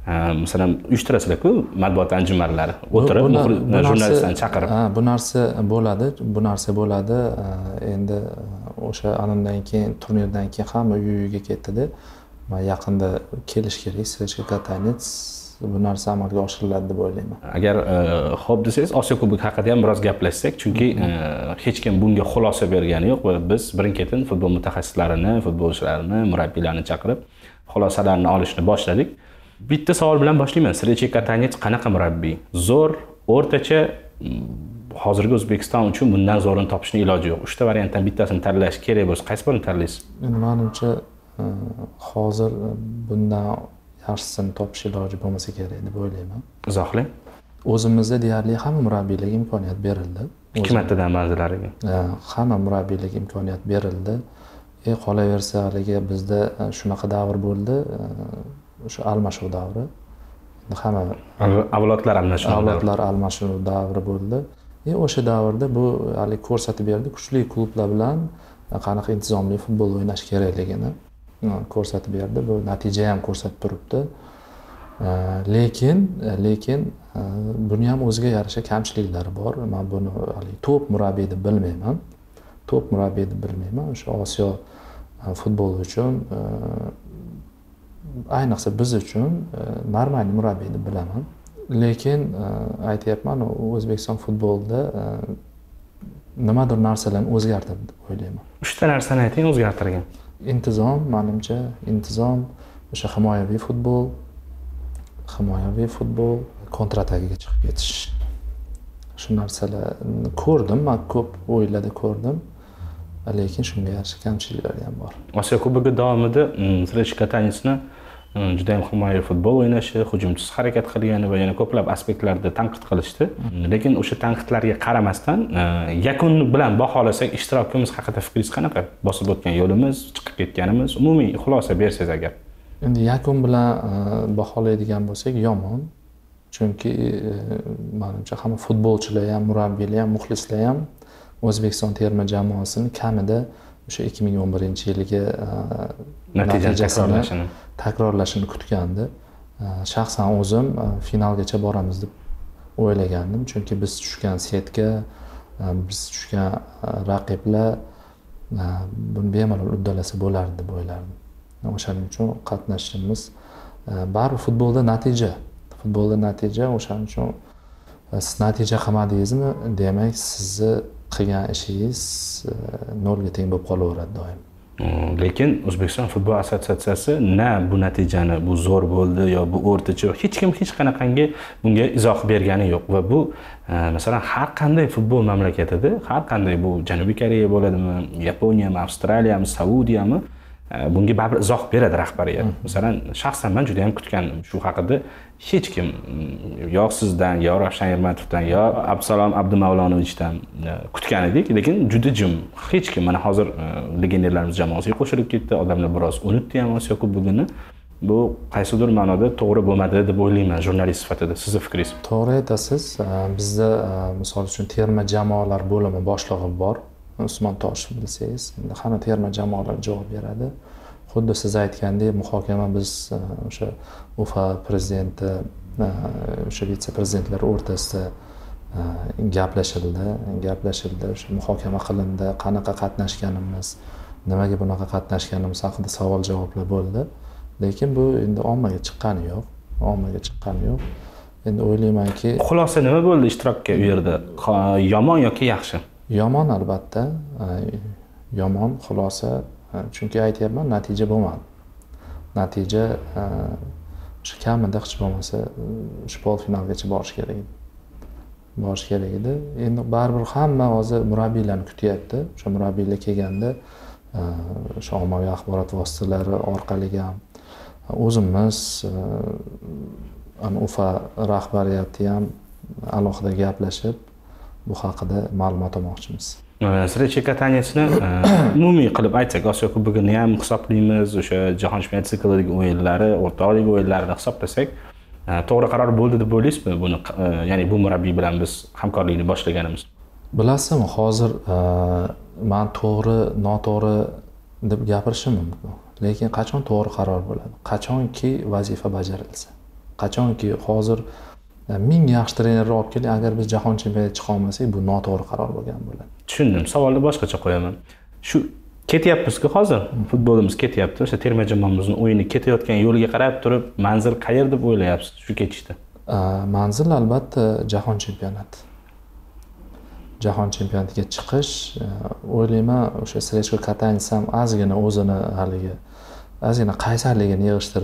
masalan uyushtirasizlar-ku matbuot anjumanlari, o'tirib jurnalistlarni chaqirib. Bu narsa bo'ladi. Endi o'sha anundan keyin, turnirdan keyin hamma uyiga ketdi-da. Yaqinda kelish kerak, Srechka Katanets. Bu narsa amalga oshiriladi deb o'ylayman. Agar xo'p desangiz, Osiyo Kubogi haqida ham biroz gaplashsak, chunki hech kim bunga xulosa bergani yo'q va biz birin-ketin futbol mutaxassislarini, futbolchilarni, murabbiylarni chaqirib xulosalarni olishni boshladik. Bitta savol bilan boshlayman. Srechka Katanets qanaqa murabbiy? Zo'r, o'rtacha, hozirgi O'zbekiston uchun bundan zo'rini topishning iloji yo'q. 3 ta variantdan bittasini tanlash kerak bo'lsa, qaysi birini tanlaysiz? Menimcha hozir bundan yaxshisini topish iloji bo'lmasa kerak deb o'ylayman. Izohlang. O'zimizda deyarli hamma murabbiylarga imkoniyat berildi. 2 martadan ba'zilariga. Hamma murabbiylarga imkoniyat berildi. Qolaversa, haligi bizda shunaqa davr bo'ldi, o'sha almashuv davri. Hamma avlodlar almashuv davri bo'ldi. O'sha davrda bu hali ko'rsatib berdi, kuchli klublar bilan qanaqa intizomli futbol o'ynash kerakligini ko'rsatib berdi. Bu natija ham ko'rsatib turibdi. Lekin buni ham o'ziga yarasha kamchiliklari bor. Men buni hali top murabbiy deb bilmayman. O'sha Osiyo futboli uchun, ayniqsa biz uchun normal murabbiy deb bilaman. Lekin aytyapman, O'zbekiston futbolida nimadir narsalarni o'zgartirdi deb o'ylayman. 3 ta narsani ayting o'zgartirgan. Intizom, menimcha, o'sha himoyaviy futbol, kontratakiga chiqib ketish. Shu narsalarni ko'rdim, men ko'p o'yinlarda ko'rdim. Lekin shunga yarasha kamchiliklar ham bor. Osiyo Kubogi davomida Srechka Katanetsni juda ham himoyaviy futbol o'ynashi, hujumchisiz harakat qilgani va yana ko'plab aspektlarda tanqid qilishdi. Lekin o'sha tanqidlarga qaramasdan, yakun bilan baholasak, ishtirokimiz haqida fikringiz qanaqa? Bosib o'tgan yo'limiz, chiqib ketganimiz, umumiy xulosa bersangiz agar. Endi yakun bilan baholaydigan bo'lsak, yomon. Chunki menimcha hamma futbolchilar ham, murabbiylar ham, muxlislar ham O'zbekiston terma jamoasini kamida o'sha 2011-yilgi natijasini takrorlashini kutgandi. Shaxsan o'zim finalgacha boramiz deb o'ylagandim, chunki biz tushgan setga, biz tushgan raqiblar buni bemalol uddalasa bo'lardi deb o'ylardim. O'shaning uchun qatnashishimiz baribir futbolda natija, o'shaning uchun siz natija qilmadingizmi, demak sizni qilgan ishingiz nolga teng bo'lib qolaveradi doim. Lekin O'zbekiston futbol assotsiatsiyasi bu natijani bu zo'r bo'ldi yo bu o'rtacha, hech kim hech qanaqangi bunga izoh bergani yo'q va bu masalan har qanday futbol mamlakatida, har qanday bu Janubiy Koreya bo'ladimi, Yaponiyami, Avstraliyami, Saudiyami bunga baribir izoh beradi rahbariyat. Masalan, shaxsan men juda ham kutgandim shu haqida. Hech kim yo sizdan, yo Ravshan Ermatovdan, yo Absalom Abdumavlonovichdan kutgan edik, lekin juda jim. Hech kim mana hozir legionerlarimiz jamoasiga qo'shilib ketdi, odamlar biroz unutdi ham Osiyo Kubogini. Bu qaysidir ma'noda to'g'ri bo'lmadi deb o'ylayman jurnalist sifatida. Sizning fikringiz? To'g'ri aytasiz. Bizda misol uchun terma jamoalar bo'limi boshlig'i bor. Usmon Toshev bilsangiz, endi hamma terma jamoalar javob beradi. Xuddi siz aytgandek, muhokama biz o'sha UEFA prezidenti, o'sha vitse-prezidentlar o'rtasida gaplashildi, o'sha muhokama qilindi, qanaqa qatnashganimiz, nimaga bunaqa qatnashganimiz haqida savol-javoblar bo'ldi. Lekin bu endi ommaga chiqqani yo'q. Endi o'ylaymanki, xulosa nima bo'ldi ishtirokka u yerda? Yomon yoki yaxshi? Yomon albatta. Yomon xulosa, chunki aytyapman, natija bo'lmadi. Natija o'sha kamida hech bo'lmasa o'sha polfinalgacha borish kerak edi. Endi baribir hamma hozir murabbiylarni kutyapti. O'sha murabbiylar kelganda o'sha ommaviy axborot vositalari orqali ham o'zimiz UEFA rahbariyati ham alohida gaplashib bu haqida ma'lumot olmoqchimiz. Srechka Katanetsni umumiy qilib aytsak, Osiyo Kubogini ham hisoblaymiz, o'sha Jahon chempionati siklidagi o'yinlari, o'rtoqlik o'yinlarini hisoblasak, to'g'ri qaror bo'ldi deb o'ylaysizmi buni? Ya'ni bu murabbiy bilan biz hamkorlikni boshlaganimiz. Bilasizmi, hozir men to'g'ri, noto'g'ri deb gapirishim mumkin. Lekin qachon to'g'ri qaror bo'ladi? Qachonki vazifa bajarilsa. qachonki hozir ming yaxshi trenerni olib keling, agar biz jahon chempionatiga chiqa olmasak, bu noto'g'ri qaror bo'lgan bo'ladi. Tushundim. Savolni boshqacha qo'yaman. Shu ketyapmiz-ku hozir, futbolimiz ketyapti. O'sha terma jamoamizning o'yini ketayotgan yo'liga qarab turib, manzil qayer deb o'ylayapsiz shu ketishda? Manzil albatta jahon chempionati. Jahon chempionatiga chiqish, o'ylayman, o'sha Srechko Katanis ham ozgina o'zini haligi ozgina qaysarligini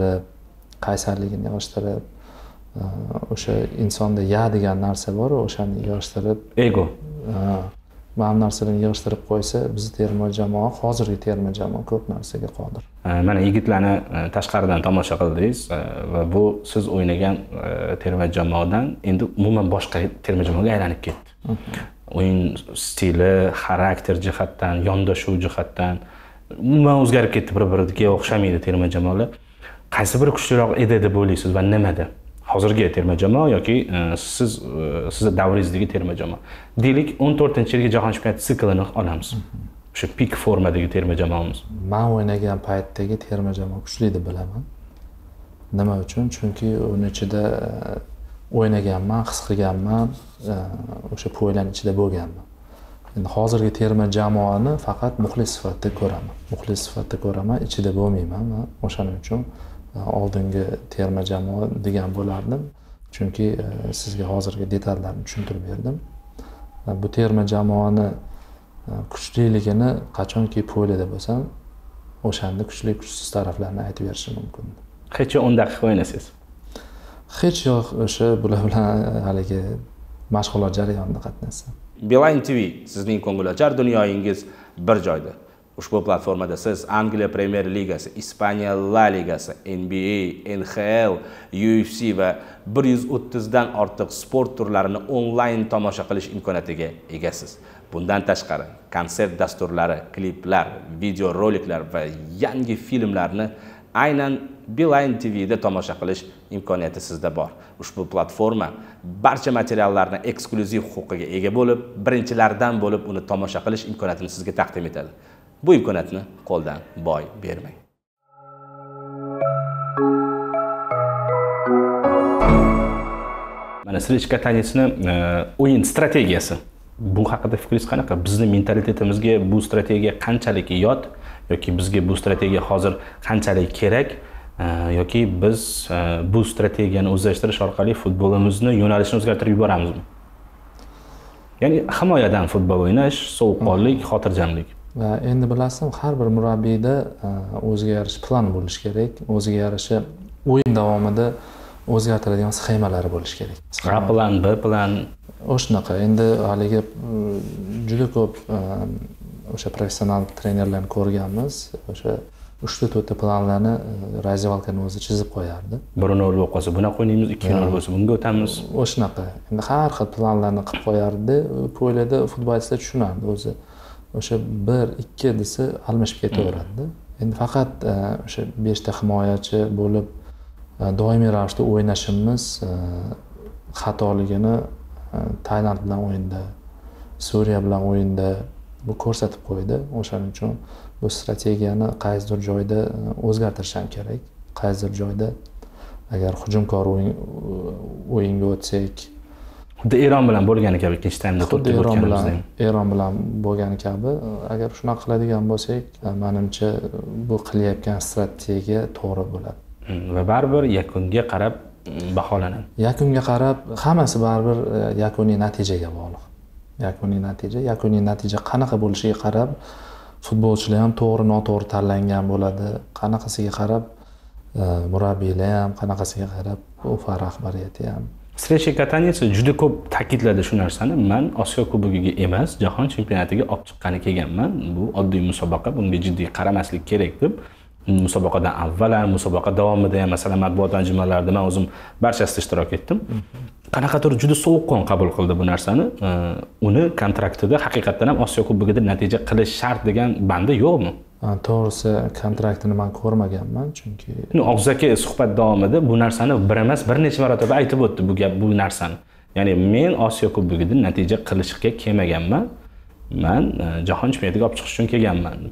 yig'ishtirib, o'sha insonda degan narsa bor, o'shani yig'ishtirib, ego. Mana narsalarni yig'ishtirib qo'ysa, bizning terma jamoa, hozirgi terma jamoa ko'p narsaga qodir. Mana yigitlarni tashqaridan tomosha qildingiz va bu siz o'ynagan terma jamoadan endi umuman boshqa terma jamoaga aylanib ketdi. O'yin stili, xarakter jihatdan, yondashuv jihatdan umuman o'zgarib ketdi, bir-biriga o'xshamaydi terma jamoalar. Qaysi biri kuchliroq edi deb o'ylaysiz va nimada? Hozirgi terma jamoa yoki siz davringizdagi terma jamoa. Deylik 14-yilgi jahon chempionati siklini olamiz. O'sha pik formadagi terma jamoamiz. Men o'ynagan paytdagi terma jamoa kuchli deb bilaman. Nima uchun? Chunki uning ichida o'ynaganman, his qilganman, o'sha poylar ichida bo'lganman. Endi hozirgi terma jamoani faqat muxlis sifatida ko'raman, ichida bo'lmayman. O'shaning uchun oldingi terma jamoa degan bo'lardim. Chunki sizga hozirgi detallarni tushuntirib berdim. Bu terma jamoani kuchliligini qachonki poylada bo'lsam, o'shanda kuchsiz taraflarni aytib berishim mumkin. Hech 10 daqiqa o'ynasangiz. Hech yo'q, o'sha bular bilan haligi mashg'ulot jarayonida qatnashsam. Beeline TV sizning ko'ngilochar dunyoyingiz bir joyda. Ushbu platformada siz Angliya Premier Ligasi, Ispaniya La Ligasi, NBA, NHL, UFC va 130 dan ortiq sport turlarini onlayn tomosha qilish imkoniyatiga egasiz. Bundan tashqari, konsert dasturlari, kliplar, video roliklar va yangi filmlarni aynan Beeline TV da tomosha qilish imkoniyati sizda bor. Ushbu platforma barcha materiallarni eksklyuziv huquqiga ega bo'lib, birinchilardan bo'lib uni tomosha qilish imkoniyatini sizga taqdim etadi. Bu imkoniyatni qo'ldan boy bermang. Mana Srechko Katanisning o'yin strategiyasi. Bu haqida fikringiz qanaqa? Bizning mentalitetimizga bu strategiya qanchalik yot yoki bizga bu strategiya hozir qanchalik kerak yoki biz bu strategiyani o'zlashtirish orqali futbolimizni yo'nalishini o'zgartirib yuboramizmi? Ya'ni himoyadan futbol o'ynash, sovuqqonlik, xotirjamlik. Va endi bilasizmi, har bir murabbiyda o'ziga yarasha plan bo'lishi kerak, o'ziga yarasha o'yin davomida o'zgartiradigan sxemalari bo'lishi kerak. A plan, B plan. O'shanaqa. Endi haligi juda ko'p o'sha professional trenerlarni ko'rganmiz. O'sha 3-4 ta planlarni razvalkani o'zi chizib qo'yardi. 1-0 bo'lib qolsa, bunaqa o'ynaymiz, 2-0 bo'lsa, bunga o'tamiz. O'shanaqa. Endi har xil planlarni qilib qo'yardi. Poylada futbolchilar tushunardi o'zi. O'sha 1-2 desa almashib ketaveradi. Endi faqat o'sha 5 ta himoyachi bo'lib doimiy ravishda o'ynashimiz xatoligini Tailand bilan o'yinda, Suriya bilan o'yinda bu ko'rsatib qo'ydi. O'shaning uchun bu strategiyani qaysidir joyda o'zgartirish ham kerak. Qaysidir joyda agar hujumkor o'yinga o'tsak, xuddi Eron bilan bo'lgani kabi ikkinchi taymda to'rtta o'tganimizda. Eron bilan bo'lgani kabi agar shunaqa qiladigan bo'lsak, menimcha bu qilayotgan strategiya to'g'ri bo'ladi. Va baribir yakunga qarab baholanadi. Yakunga qarab hammasi baribir yakuniy natijaga bog'liq. Yakuniy natija qanaqa bo'lishiga qarab futbolchilar ham to'g'ri-noto'g'ri tanlangan bo'ladi. Qanaqasiga qarab murabbiylar ham, qanaqasiga qarab UFA rahbariyati ham. Srechko Katanis juda ko'p ta'kidladi shu narsani. Men Osiyo kubogiga emas, jahon chempionatiga olib chiqqani kelganman. Bu oddiy musobaqa, bunga jiddiy qaramaslik kerak deb. Musobaqadan avval ham, musobaqa davomida ham, masalan, matbuot anjumanlarida men o'zim barchasida ishtirok etdim. Qanaqadir juda sovuqqon qabul qildi bu narsani. Uni kontraktida haqiqatan ham Osiyo kubogida natija qilish shart degan bandi yo'qmi? To'g'risi, kontraktini men ko'rmaganman, chunki og'zaki suhbat davomida bu narsani bir emas, bir necha marotaba aytib o'tdi bu narsani. Ya'ni men Osiyo kubogida natija qilishga kelmaganman. Men jahon chempionatiga olib chiqish uchun kelganman.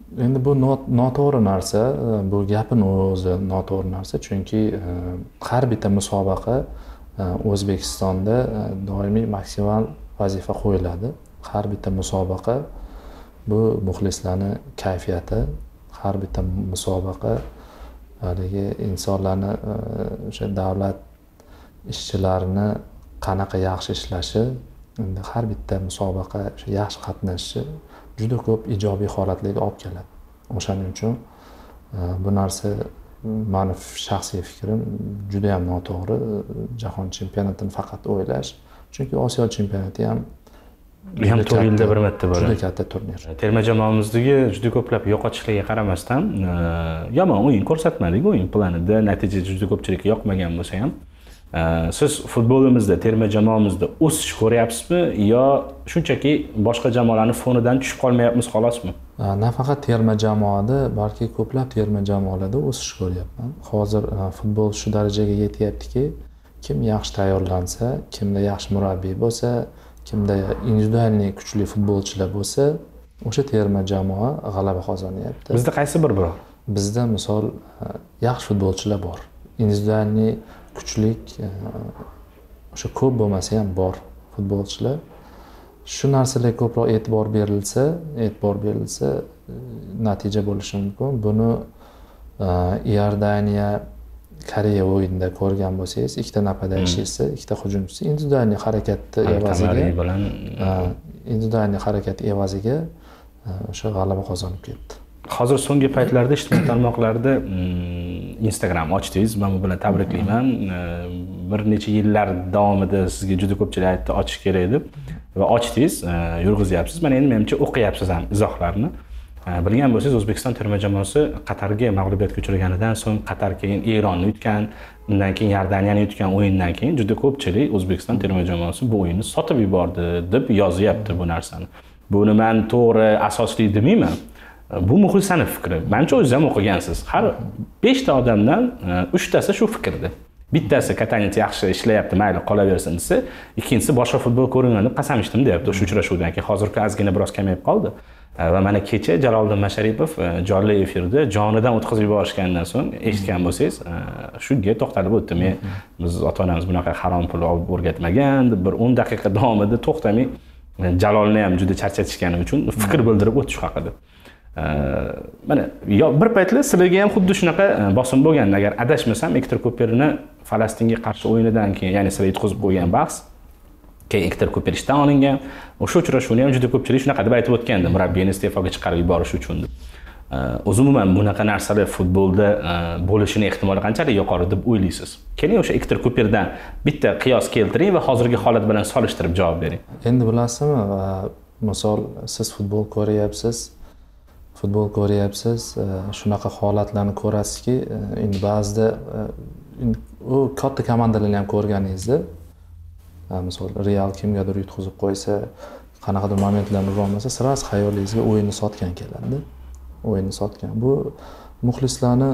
endi bu noto'g'ri narsa, bu gapini o'zi noto'g'ri narsa, chunki har bitta musobaqa O'zbekistonda doimiy maksimal vazifa qo'yiladi. Har bitta musobaqa bu muxlislarning kayfiyati, har bitta musobaqa haligi insonlarni o'sha davlat ishchilarini qanaqa yaxshi ishlashi, endi har bitta musobaqa o'sha yaxshi qatnashishi juda ko'p ijobiy holatlarga olib keladi. O'shaning uchun bu narsa meni shaxsiy fikrim juda ham noto'g'ri. Jahon chempionatini faqat o'ylash, chunki Osiyo chempionati ham 4 yilda bir marta bo'ladi. Juda katta turnir. Terma jamoamizdagi juda ko'plab yo'qotishlarga qaramasdan, yomon o'yin ko'rsatmadik, o'yin planida natija juda ko'pchilikka yoqmagan bo'lsa ham, siz futbolimizda, terma jamoamizda o'sish ko'ryapsizmi yo shunchaki boshqa jamoalarning fonidan tushib qolmayapmiz xolosmi? Nafaqat terma jamoada, balki ko'plab terma jamoalarda o'sish ko'ryapman. Hozir futbol shu darajaga yetyaptiki, kim yaxshi tayyorlansa, kimda yaxshi murabbiy bo'lsa, kimda individualniy kuchli futbolchilar bo'lsa, o'sha terma jamoa g'alaba qozonyapti. Bizda qaysi biror? Bizda misol yaxshi futbolchilar bor. Individualniy kuchlik o'sha ko'p bo'lmasa ham bor futbolchilar. Shu narsalarga ko'proq e'tibor berilsa, natija bo'lishi mumkin. Buni Iordaniya, Koreya o'yinida ko'rgan bo'lsangiz, ikkita napadayishisi, ikkita hujumchisi individualniy harakati evaziga o'sha g'alaba qozonib ketdi. Hozir so'nggi paytlarda ijtimoiy tarmoqlarda Instagram ochdingiz, men bu bilan tabriklayman. Bir necha yillar davomida sizga juda ko'pchilik aytdi ochish kerak deb va ochdingiz, yurg'izyapsiz. Mana endi menimcha o'qiyapsiz ham izohlarni. Bilgan bo'lsangiz, O'zbekiston terma jamoasi Qatarga mag'lubiyatga uchraganidan so'ng, Qatar keyin Eronni yutgan, undan keyin Iordaniyani yutgan o'yindan keyin juda ko'pchilik O'zbekiston terma jamoasi bu o'yinni sotib yubordi deb yozyapti bu narsani. Buni men to'g'ri asosli demayman. Bu muxlislarning fikri. Menimcha o'zingiz ham o'qigansiz. Har 5 ta odamdan 3 tasi shu fikrda. Bittasi Katanets yaxshi ishlayapti, mayli qolaversin desa, ikkinchisi boshqa futbol ko'raman deb qasam ichdim deyapti o'sha uchrashuvdan keyin. Hozirgi ozgina biroz kamayib qoldi. Va mana kecha Jaloliddin Masharipov jonli efirda jonidan o'tkazib yuborishgandan so'ng eshitgan bo'lsangiz, shunga to'xtalib o'tdi. Biz ota-onamiz bunaqa harom pul olib o'rgatmagan deb bir 10 daqiqa davomida to'xtamay Jalolni ham juda charchatishgani uchun fikr bildirib o'tish haqida. Mana bir paytlar sizlarga ham xuddi shunaqa bosim bo'lgan. Agar adashmasam, Ektor Kuperni Falastinga qarshi o'yinidan keyin, ya'ni sizlar yutqizib qo'ygan bahs, keyin Ektor Kuper ishdan olingan. O'sha uchrashuvni ham juda ko'pchilik shunaqa deb aytib o'tgandi, murabbiyni iste'foga chiqarib yuborish uchun deb. O'zumuman bunaqa narsalar futbolda bo'lishini ehtimoli qanchalik yuqori deb o'ylaysiz? Keling o'sha Ektor Kuperdan bitta qiyos keltiring va hozirgi holat bilan solishtirib javob bering. Endi bilasizmi, misol siz futbol ko'ryapsiz, shunaqa holatlarni ko'rasizki, endi ba'zida u katta komandalarni ham ko'rganingizda, misol Real kimgadir yutqizib qo'ysa, qanaqadir momentlarni urolmasa, siras xayolingizga o'yinni sotgan keladi. O'yinni sotgan. Bu muxlislarning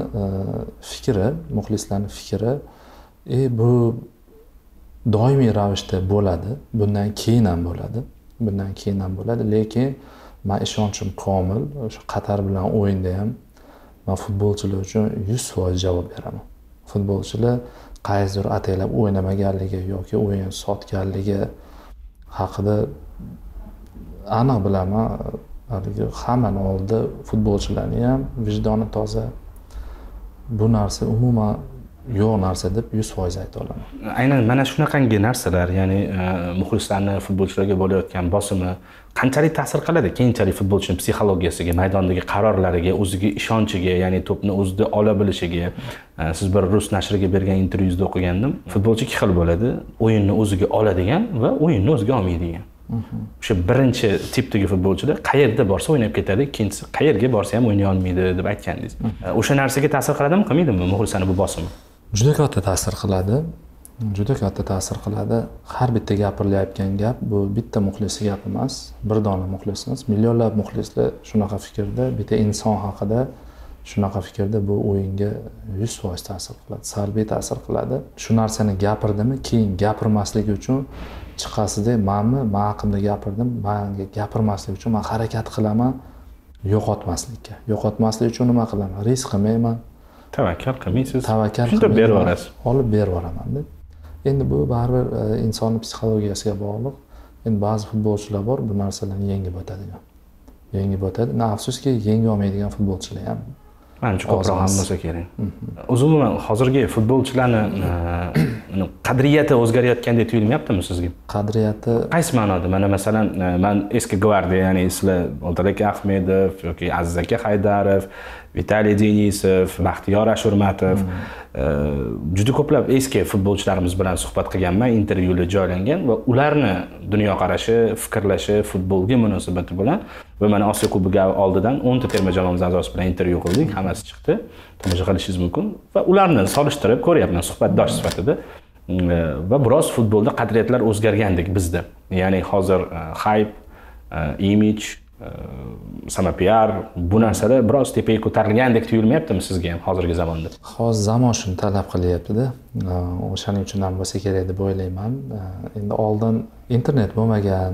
fikri, bu doimiy ravishda bo'ladi. Bundan keyin ham bo'ladi. Lekin men ishonchim komil, o'sha Qatar bilan o'yinda ham men futbolchilar uchun 100% javob beraman. Futbolchilar qaysidir ataylab o'ynamaganligi yoki o'yin sotganligi haqida aniq bilaman. Hammaning oldida futbolchilarning ham vijdoni toza. Bu narsa umuman yo'q narsa deb 100% ayta olaman. Aynan mana shunaqangi narsalar, ya'ni muxlislarning futbolchilarga bo'layotgan bosimi qanchalik ta'sir qiladi keyinchalik futbolchining psixologiyasiga, maydondagi qarorlariga, o'ziga ishonchiga, ya'ni to'pni o'zida ola bilishiga. Siz bir rus nashriga bergan intervyuzda o'qigandim. Futbolchi ikki xil bo'ladi: o'yinni o'ziga oladigan va o'yinni o'ziga olmaydigan. O'sha birinchi tipdagi futbolchilar qayerda borsa o'ynab ketadi, ikkinchisi qayerga borsa ham o'ynay olmaydi deb aytgandingiz. O'sha narsaga ta'sir qiladimi, qilmaydimi muxlislarning bu bosimi? Juda katta ta'sir qiladi. Har bitta gapirilayotgan gap bu bitta muxlisning gapi emas, bir dona muxlis emas, millionlab muxlislar shunaqa fikrda, bitta inson haqida shunaqa fikrda bu o'yinga 100% ta'sir qiladi, salbiy ta'sir qiladi. Shu narsani gapirdimi, keyin gapirmasligi uchun chiqasida, men haqimda gapirdim, menga gapirmaslik uchun men harakat qilaman. yo'qotmaslik uchun nima qilaman, risk qilmayman, tavakkal qilmaysiz, tavakkal shunda berib yuborasiz, olib berib yuboraman deb. Endi bu baribir insonning psixologiyasiga bog'liq. Endi ba'zi futbolchilar bor bu narsalarni yengib o'tadi. Afsuski yenga olmaydigan futbolchilar ham menimcha ko'proq ham bo'lsa kerak. Umuman hozirgi futbolchilarni qadriyati o'zgarayotgandek tuyulmayaptimi sizga? Qadriyati qaysi ma'noda? Mana masalan, men eski gvardiya, ya'ni sizlar Oldalik Ahmedov yoki Aziz aka Haydarov, Vitaliy Denisov, Baxtiyor Ashurmatov, juda ko'plab eski futbolchilarimiz bilan suhbat qilganman, intervyular joylangan va ularni dunyoqarashi, fikrlashi, futbolga munosabati bilan va mana Osiyo Kubogi oldidan 10 ta terma jamoamiz a'zosi bilan intervyu qildik, hammasi chiqdi. Tomosha qilishingiz mumkin va ularni solishtirib ko'ryapman suhbatdosh sifatida. Va biroz futbolda qadriyatlar o'zgargandek bizda. Ya'ni hozir hype, image, PR bu narsalar biroz tepaga ko'tarilgandek tuyulmayaptimi sizga ham hozirgi zamonda? Hozir zamon shuni talab qilyapti-da. O'shaning uchun ham bo'lsa kerak deb o'ylayman. Endi oldin internet bo'lmagan,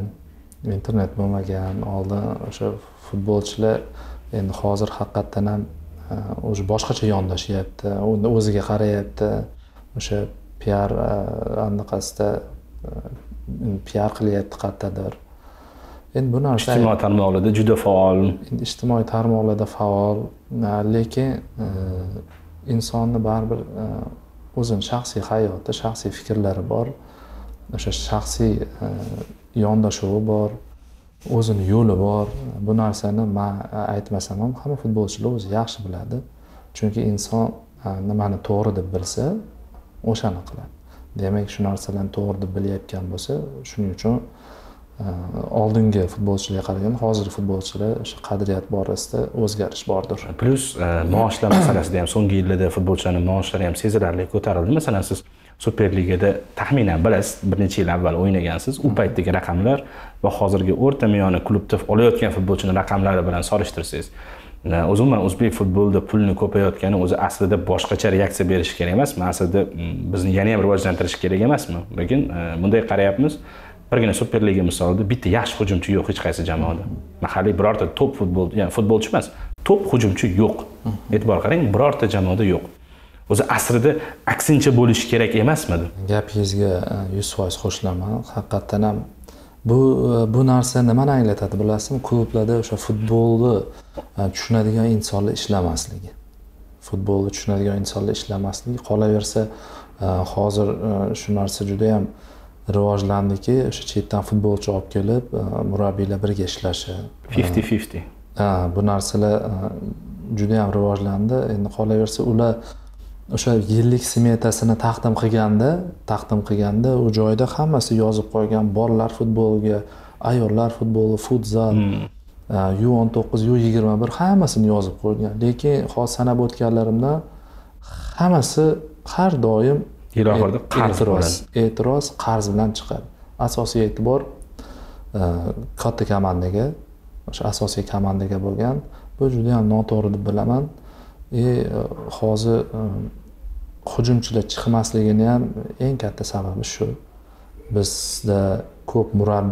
oldin o'sha futbolchilar endi hozir haqiqatan ham o'sha boshqacha yondashyapti, o'ziga qarayapti. O'sha PR anaqasida PR qilyapti qayerdadir. Endi bu narsa ijtimoiy tarmoqlarda juda faol. Ijtimoiy tarmoqlarda faol, lekin insonni baribir o'zining shaxsiy hayoti, shaxsiy fikrlari bor. O'sha shaxsiy yondashuvi bor, o'zining yo'li bor. Bu narsani men aytmasam ham hamma futbolchilar o'zi yaxshi biladi. Chunki inson nimani to'g'ri deb bilsa, o'shani qiladi. Demak, shu narsalarni to'g'ri deb bilayotgan bo'lsa, shuning uchun oldingi futbolchilarga qaraganda hozirgi futbolchilar o'sha qadriyat borasida o'zgarish bordir. Plus maoshlar masalasida ham so'nggi yillarda futbolchilarning maoshlari ham sezilarli ko'tarildi. Masalan, siz Superligada taxminan bilasiz, bir necha yil avval o'ynagansiz. U paytdagi raqamlar va hozirgi o'rta miyoni klubda olayotgan futbolchining raqamlari bilan solishtirsangiz, o'zimman o'zbek futbolida pulni ko'payotgani o'zi aslida boshqacha reaksiya berish kerak emasmi? Aslida bizni yana ham rivojlantirish kerak emasmi? Lekin bunday qarayapmiz. Birgina Superliga misolida bitta yaxshi hujumchi yo'q hech qaysi jamoada. Mahalliy birorta top futbolchi emas, top hujumchi yo'q. E'tibor qaring, birorta jamoada yo'q. O'zi aslida aksincha bo'lishi kerak emasmidi? Gapingizga 100% qo'shilaman. Haqiqatan ham bu narsa nimani anglatadi bilasizmi? Klublarda o'sha futbolni tushunadigan insonlar ishlamasligi. Qolaversa, hozir shu narsa juda ham rivojlandiki, o'sha chetdan futbolchi olib kelib, murabbiylar birga ishlashi. 50-50. Bu narsalar juda ham rivojlandi. Endi qolaversa, ular o'sha yillik smetasini taqdim qilganda u joyda hammasi yozib qo'ygan, bolalar futboliga, ayollar futboli, futzal, U19, U21 hammasini yozib qo'ygan. Lekin hozir sanab o'tganlarimdan hammasi har doim e'tiroz qarz bilan chiqadi. Asosiy e'tibor katta komandaga, o'sha asosiy komandaga bo'lgan. Bu juda ham noto'g'ri deb bilaman. Hozir hujumchilar chiqmasligini ham eng katta sababi shu. Bizda ko'p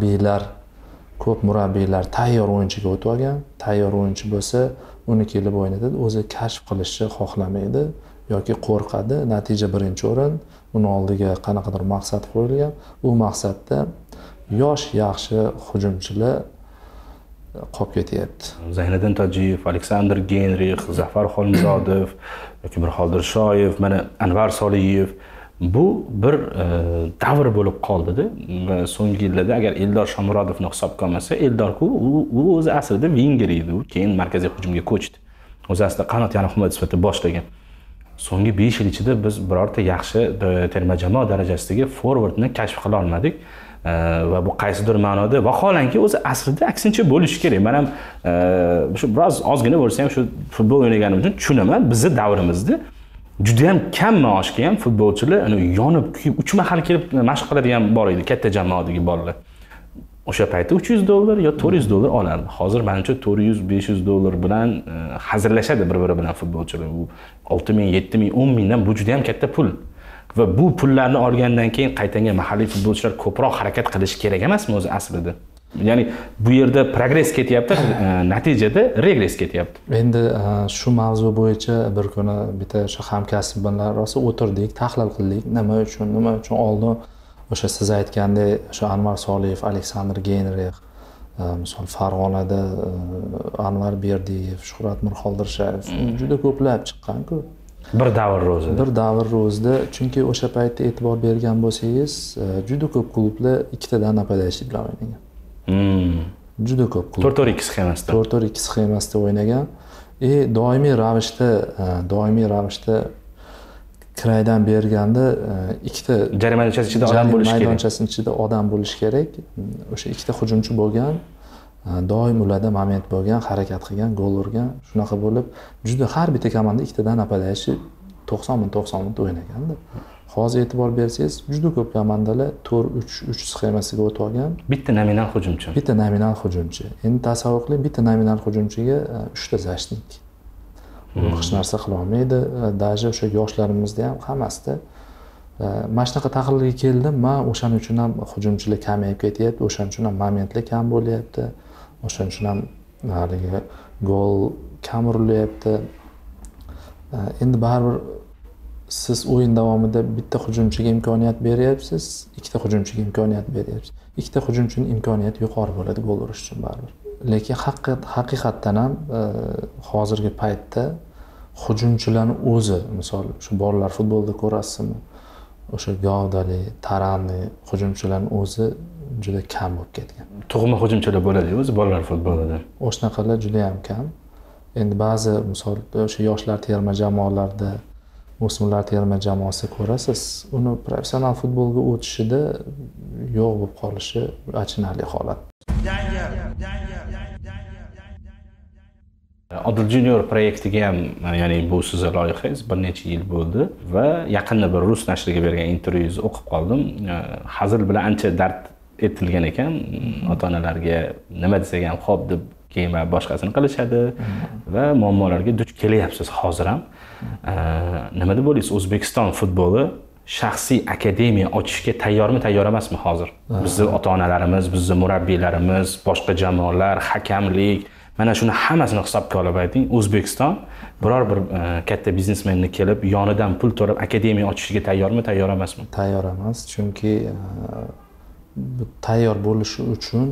murabbiylar tayyor o'yinchiga o'tib olgan. Tayyor o'yinchi bo'lsa, uni kelib o'ynatadi, o'zi kashf qilishni xohlamaydi yoki qo'rqadi. Natija birinchi o'rin, uni oldiga qanaqadir maqsad qo'yilgan. U maqsadda yosh yaxshi hujumchilar qolib ketyapti. Zayniddin Tojiyev, Aleksandr Genrix, Zafar Xolmuzodov yoki Mirxoldir Shoyev, mana Anvar Soliyev, bu bir davr bo'lib qoldi-da. So'nggi yillarda agar Eldor Shomurodovni hisobga olmasa, Eldor-ku u o'zi aslida winger edi, u keyin markaziy hujumga ko'chdi. O'zi aslida qanot yana himoya sifatida boshlagan. So'nggi 5 yil ichida biz birorta yaxshi terma jamoa darajasidagi forwardni kashf qila olmadik. Va bu qaysidir ma'noda vaholanki o'zi aslida aksincha bo'lishi kerak. Men ham shu biroz ozgina bo'lsa ham shu futbol o'ynaganim uchun tushunaman. Bizning davrimizda juda ham kam maoshga ham futbolchilar yonib kuyib 3 mahal kelib mashq qiladigan bor edi, katta jamoadagi bolalar. O'sha paytda $300 yo $400 olardi. Hozir menimcha $400-500 bilan hazillashadi bir-biri bilan futbolchilar. Bu 6000, 7000, 10000 dan bu juda ham katta pul. Va bu pullarni olgandan keyin qaytanga mahalliy futbolchilar ko'proq harakat qilishi kerak emasmi o'zi aslida? Ya'ni bu yerda progress ketyapti, natijada regress ketyapti. Endi shu mavzu bo'yicha bir kuni bitta o'sha hamkasblar rosa o'tirdik, tahlil qildik. Nima uchun oldin o'sha siz aytgandek o'sha Anvar Soliyev, Aleksandr Geynrix, misol Farg'onada Anvar Berdiyev, Shuhrat Mirxoldirshayev juda ko'plab chiqqan-ku. Bir davr ro'zida, chunki o'sha paytda e'tibor bergan bo'lsangiz, juda ko'p klublar ikkitadan napadachilik bilan o'ynagan. Juda ko'p klub 4-4-2 sxemasida. 4-4-2 sxemasida o'ynagan. Doimiy ravishda kiraydan berganda ikkita jarima maydonchasining ichida odam bo'lishi kerak. O'sha ikkita hujumchi bo'lgan, doim ularda moment bo'lgan, harakat qilgan, gol urgan. Shunaqa bo'lib, juda har bitta komanda ikkitadan napadachi 90 minut o'ynaganda. Hozir e'tibor bersangiz, juda ko'p komandalar 4-3-3 sxemasiga o'tib olgan. Bitta nominal hujumchi. Endi tasavvur qiling, bitta nominal hujumchiga 3 ta zashnik. U hech narsa qila olmaydi. Даже o'sha yoshlarimizda ham hammasida mana shunaqa tahlilga keldim. Men o'shaning uchun ham hujumchilar kamayib ketyapti, o'shaning uchun ham momentlar kam bo'lyapti. O'shaning uchun ham haligi gol kam urilyapti. Endi baribir siz o'yin davomida bitta hujumchiga imkoniyat beryapsiz, ikkita hujumchiga imkoniyat beryapsiz. Ikkita hujumchining imkoniyati yuqori bo'ladi gol urish uchun baribir. Lekin haqiqatdan ham hozirgi paytda hujumchilarning o'zi, misol shu bolalar futbolda ko'rasizmi, o'sha gavdali, taranli hujumchilarning o'zi juda kam bo'lib ketgan. Tug'ma hujumchilar bo'ladi-ku o'zi bolalar futbolida. O'shanaqalar juda ham kam. Endi ba'zi misol o'sha yoshlar terma jamoalarda, o'smirlar terma jamoasi ko'rasiz, uni professional futbolga o'tishida yo'q bo'lib qolishi achinarli holat. Odil Junior proyektiga ham, ya'ni bu sizning loyihangiz bir necha yil bo'ldi va yaqinda bir rus nashriga bergan intervyungizni o'qib qoldim. Hazil bilan ancha dard etilgan ekan, ota-onalarga nima desak ham xo'p deb keyin boshqasini qilishadi va muammolarga duch kelyapsiz hozir ham. Nima deb o'ylaysiz, O'zbekiston futboli shaxsiy akademiya ochishga tayyormi, tayyor emasmi hozir? Bizning ota-onalarimiz, bizning murabbiylarimiz, boshqa jamoalar, hakamlik, mana shuni hammasini hisobga olib ayting, O'zbekiston biror bir katta biznesmenni kelib, yonidan pul to'lab akademiya ochishiga tayyormi, tayyor emasmi? Tayyor emas, chunki tayyor bo'lish uchun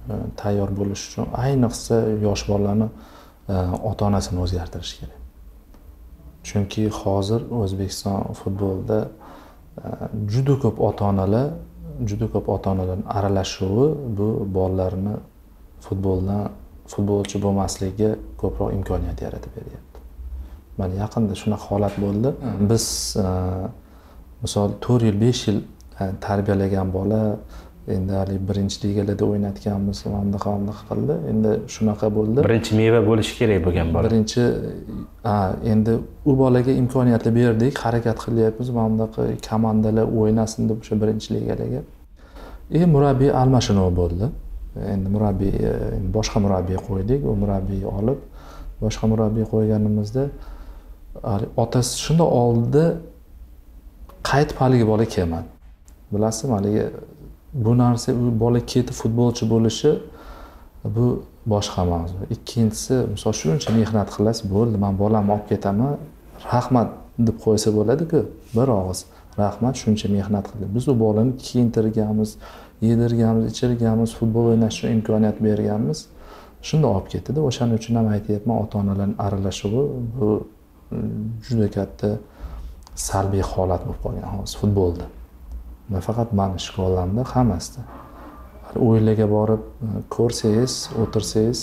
ayniqsa yosh bolalarni ota-onasini o'zgartirish kerak. Chunki hozir O'zbekiston futbolida juda ko'p ota-onalar aralashuvi bu bolalarni futbolchi bo'lmasligiga ko'proq imkoniyat yaratib beryapti. Mana yaqinda shunaqa holat bo'ldi. Biz misol 4 yil, 5 yil tarbiyalagan bola endi hali birinchi ligalarda o'ynatganmiz, hamda qildi. Endi shunaqa bo'ldi. Birinchi meva bo'lishi kerak bo'lgan bola. Endi u bolaga imkoniyatni berdik, harakat qilyapmiz, hamda komandalar o'ynasin deb o'sha birinchi ligalarga. Murabbiy almashinuv bo'ldi. Endi boshqa murabbiy qo'ydik, u murabbiy olib, boshqa murabbiy qo'yganimizda otasi shunda oldida qaytib haligi bola kelmadi. Bilasizmi, haligi bu narsa u bola ketib futbolchi bo'lishi bu boshqa mavzu. Ikkinchisi, misol shuncha mehnat qilasiz, bo'ldi, men bolamni olib ketaman, rahmat deb qo'ysa bo'ladi-ku, bir og'iz rahmat, shuncha mehnat qildi. Biz u bolani kiyintirganmiz, yedirganmiz, ichirganmiz, futbol o'ynash uchun imkoniyat berganmiz. Shunda olib ketdi-da. O'shaning uchun ham aytayapman, ota-onalarning aralashuvi bu juda katta salbiy holat bo'lib qolgan hozir futbolda. Nafaqat mana shkolamda, hammasida. O'yinlarga borib ko'rsangiz, o'tirsangiz,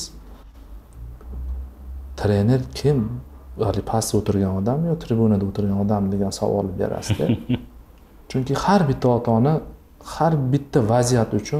trener kim? Hali pastda o'tirgan odammi yo tribunada o'tirgan odammi degan savol berasiz-da. Chunki har bitta ota-ona har bitta vaziyat uchun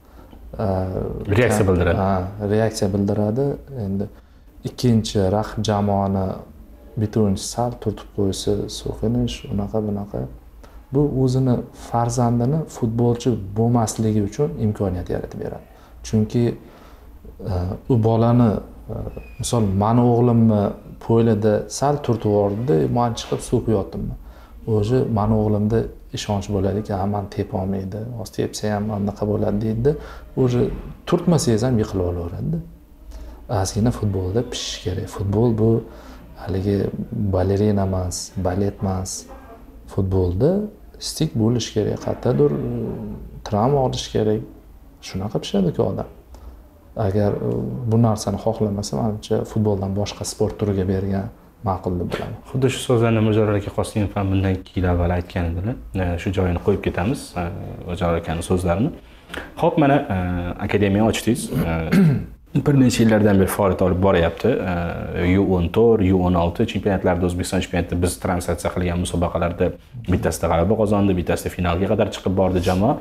reaksiya bildiradi. Endi ikkinchi raqib jamoani bitta o'yinchi sal turtib qo'ysa, so'kinish, unaqa bunaqa. Bu o'zini farzandini futbolchi bo'lmasligi uchun imkoniyat yaratib beradi. Chunki u bolani misol meni o'g'limni poylada sal turtib yubordi-da, men chiqib so'kib yotdimmi. O'zi meni o'g'limda ishonch bo'ladiki, man tepolmaydi, osti tepsa ham anaqa bo'ladi deydi. Уже turtmasangiz ham yiqilib olaveradi. Ozgina futbolda pishish kerak. Futbol bu haligi balerina emas, balet emas. Futbolda stik bo'lish kerak, qayerdadir travma olish kerak. Shunaqa pishadi-ku odam. Agar bu narsani xohlamasa, menimcha futboldan boshqa sport turiga bergan ma'qul deb bilaman. Xuddi shu so'zlarni Mirjalol aka Qosimov ham bundan 2 yil avval aytgan edilar. Shu joyini qo'yib ketamiz, Mirjalol akaning so'zlarini. Xo'p, mana akademiya ochdingiz. Bir necha yillardan beri faoliyat olib boryapti. U14, U16 chempionatlarda, O'zbekiston chempionatida biz translyatsiya qilgan musobaqalarda bittasida g'alaba qozondi, bittasida finalga qadar chiqib bordi jamoa.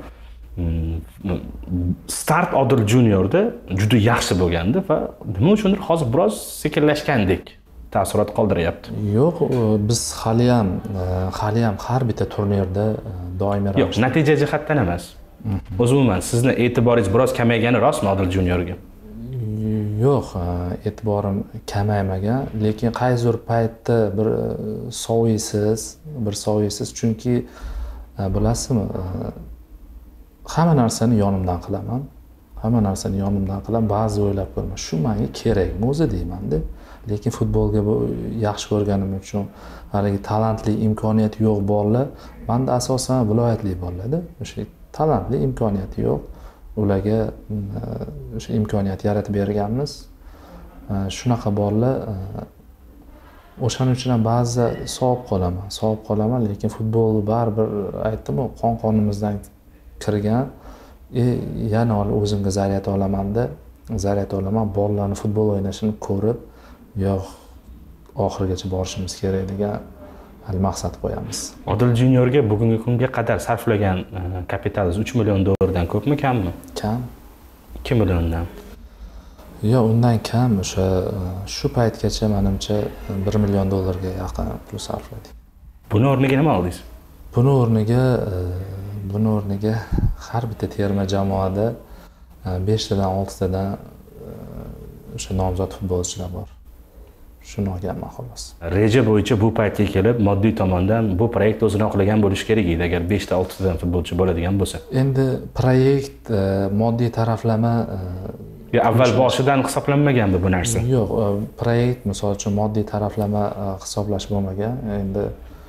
Start Odil Juniorda juda yaxshi bo'lgandi va nima uchundir hozir biroz sekinlashgandek taassurot qoldiryapti. Yo'q, biz hali ham har bitta turnirda doimiy ravishda. Yo'q, natija jihatdan emas. O'zumuman sizni e'tiboringiz biroz kamaygani rostmi Odil Juniorga? Yo'q, e'tiborim kamaymagan, lekin qaysidir paytda bir soviysiz, chunki bilasizmi, hamma narsani yonimdan qilaman. Ba'zi o'ylab ko'raman, shu menga kerakmi o'zi deyman-da. Lekin futbolga yaxshi ko'rganim uchun haligi talantli, imkoniyati yo'q bolalar, menda asosan viloyatli bolalarda o'sha talantli, imkoniyati yo'q. Ularga o'sha imkoniyat yaratib berganmiz. Shunaqa bolalar o'shaning uchun ham ba'zi sovib qolaman, lekin futbol baribir aytdim-ku, qon-qonimizdan kirgan. Yana o'zimga zaryad olaman, bolalarning futbol o'ynashini ko'rib, yo'q, oxirigacha borishimiz kerak degan maqsad qo'yamiz. Odil Juniorga bugungi kunga qadar sarflagan kapitalingiz 3 million dollardan ko'pmi, kammi? Kam. 2 milliondan. Yo'q, undan kam. Shu paytgacha menimcha 1 million dollarga yaqin pul sarfladik. Buni o'rniga nima oldingiz? Buni o'rniga har bitta terma jamoada 5 tadan 6 tadan o'sha nomzod futbolchilar bor. Shuni olganman xolos. Reja bo'yicha bu paytga kelib, moddiy tomondan bu proyekt o'zini oqlagan bo'lishi kerak edi, agar 5 ta 6 tadan futbolchi bo'ladigan bo'lsa. Endi proyekt moddiy taraflama avval boshidan hisoblanmaganmi bu narsa? Yo'q, proyekt misol uchun moddiy taraflama hisoblash bo'lmagan. Endi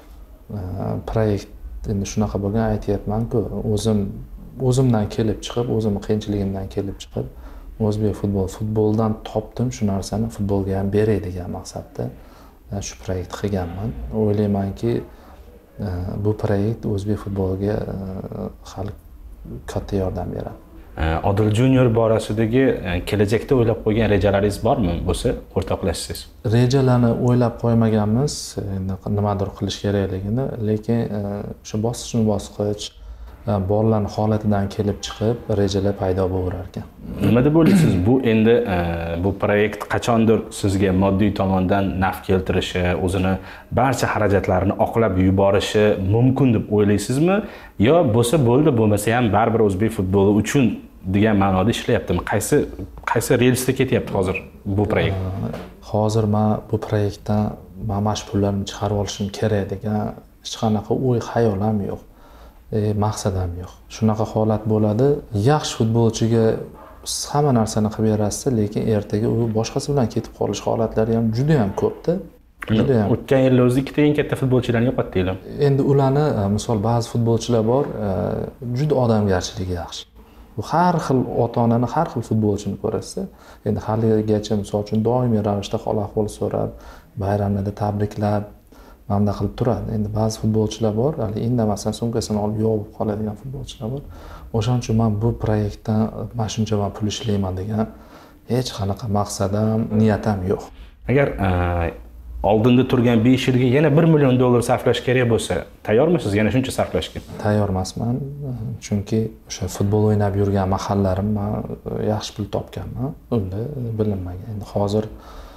proyekt endi shunaqa bo'lgan, aytyapman-ku, o'zimdan kelib chiqib, o'zimning qiyinchiligimdan kelib chiqib, o'zbek futboldan topdim shu narsani, futbolga ham beray degan maqsadda shu proyekt qilganman. O'ylaymanki, bu proyekt o'zbek futboliga hali katta yordam beradi. Odil Junior borasidagi kelajakda o'ylab qo'ygan rejalaringiz bormi? Bo'lsa, o'rtoqlashsangiz. Rejalarni o'ylab qo'ymaganmiz, endi nimadir qilish kerakligini, lekin o'sha bosqich bolalarning holatidan kelib chiqib, rejalar paydo bo'lar ekan. Nima deb o'ylaysiz? Bu endi bu proyekt qachondir sizga moddiy tomondan naf keltirishi, o'zini barcha xarajatlarini oqlab yuborishi mumkin deb o'ylaysizmi? Yo bo'lsa bo'ldi, bo'lmasa ham baribir o'zbek futboli uchun degan ma'noda ishlayaptimi? Qaysi relsda ketyapti hozir bu proyekt? Hozir men bu proyektdan mana shu pullarimni chiqarib olishim kerak degan hech qanaqa o'y, xayol ham yo'q. Maqsad ham yo'q. Shunaqa holat bo'ladi. Yaxshi futbolchiga hamma narsani qilib berasiz, lekin ertaga u boshqasi bilan ketib qolish holatlari ham juda ham ko'pda. O'tgan yil o'zi 2 ta eng katta futbolchilarni yo'qotdinglar. Endi ularni, misol ba'zi futbolchilar bor, juda odamgarchiligi yaxshi. Bu har xil ota-onani, har xil futbolchini ko'rasiz. Endi haligacha misol uchun doimiy ravishda hol-ahvol so'rab, bayramlarda tabriklab, mana qilib turadi. Endi ba'zi futbolchilar bor, hali indamasdan sumkasini olib yo'q qoladigan futbolchilar bor. O'shaning uchun men bu proyektdan mana shuncha pul ishlayman degan hech qanaqa maqsadim, niyatim yo'q. Agar oldinda turgan 5 yilga yana 1 million dollar sarflash kerak bo'lsa, tayyormisiz yana shuncha sarflashga? Tayyor emasman, chunki o'sha futbol o'ynab yurgan mahallarim men yaxshi pul topganman, unda bilinmagan. Endi hozir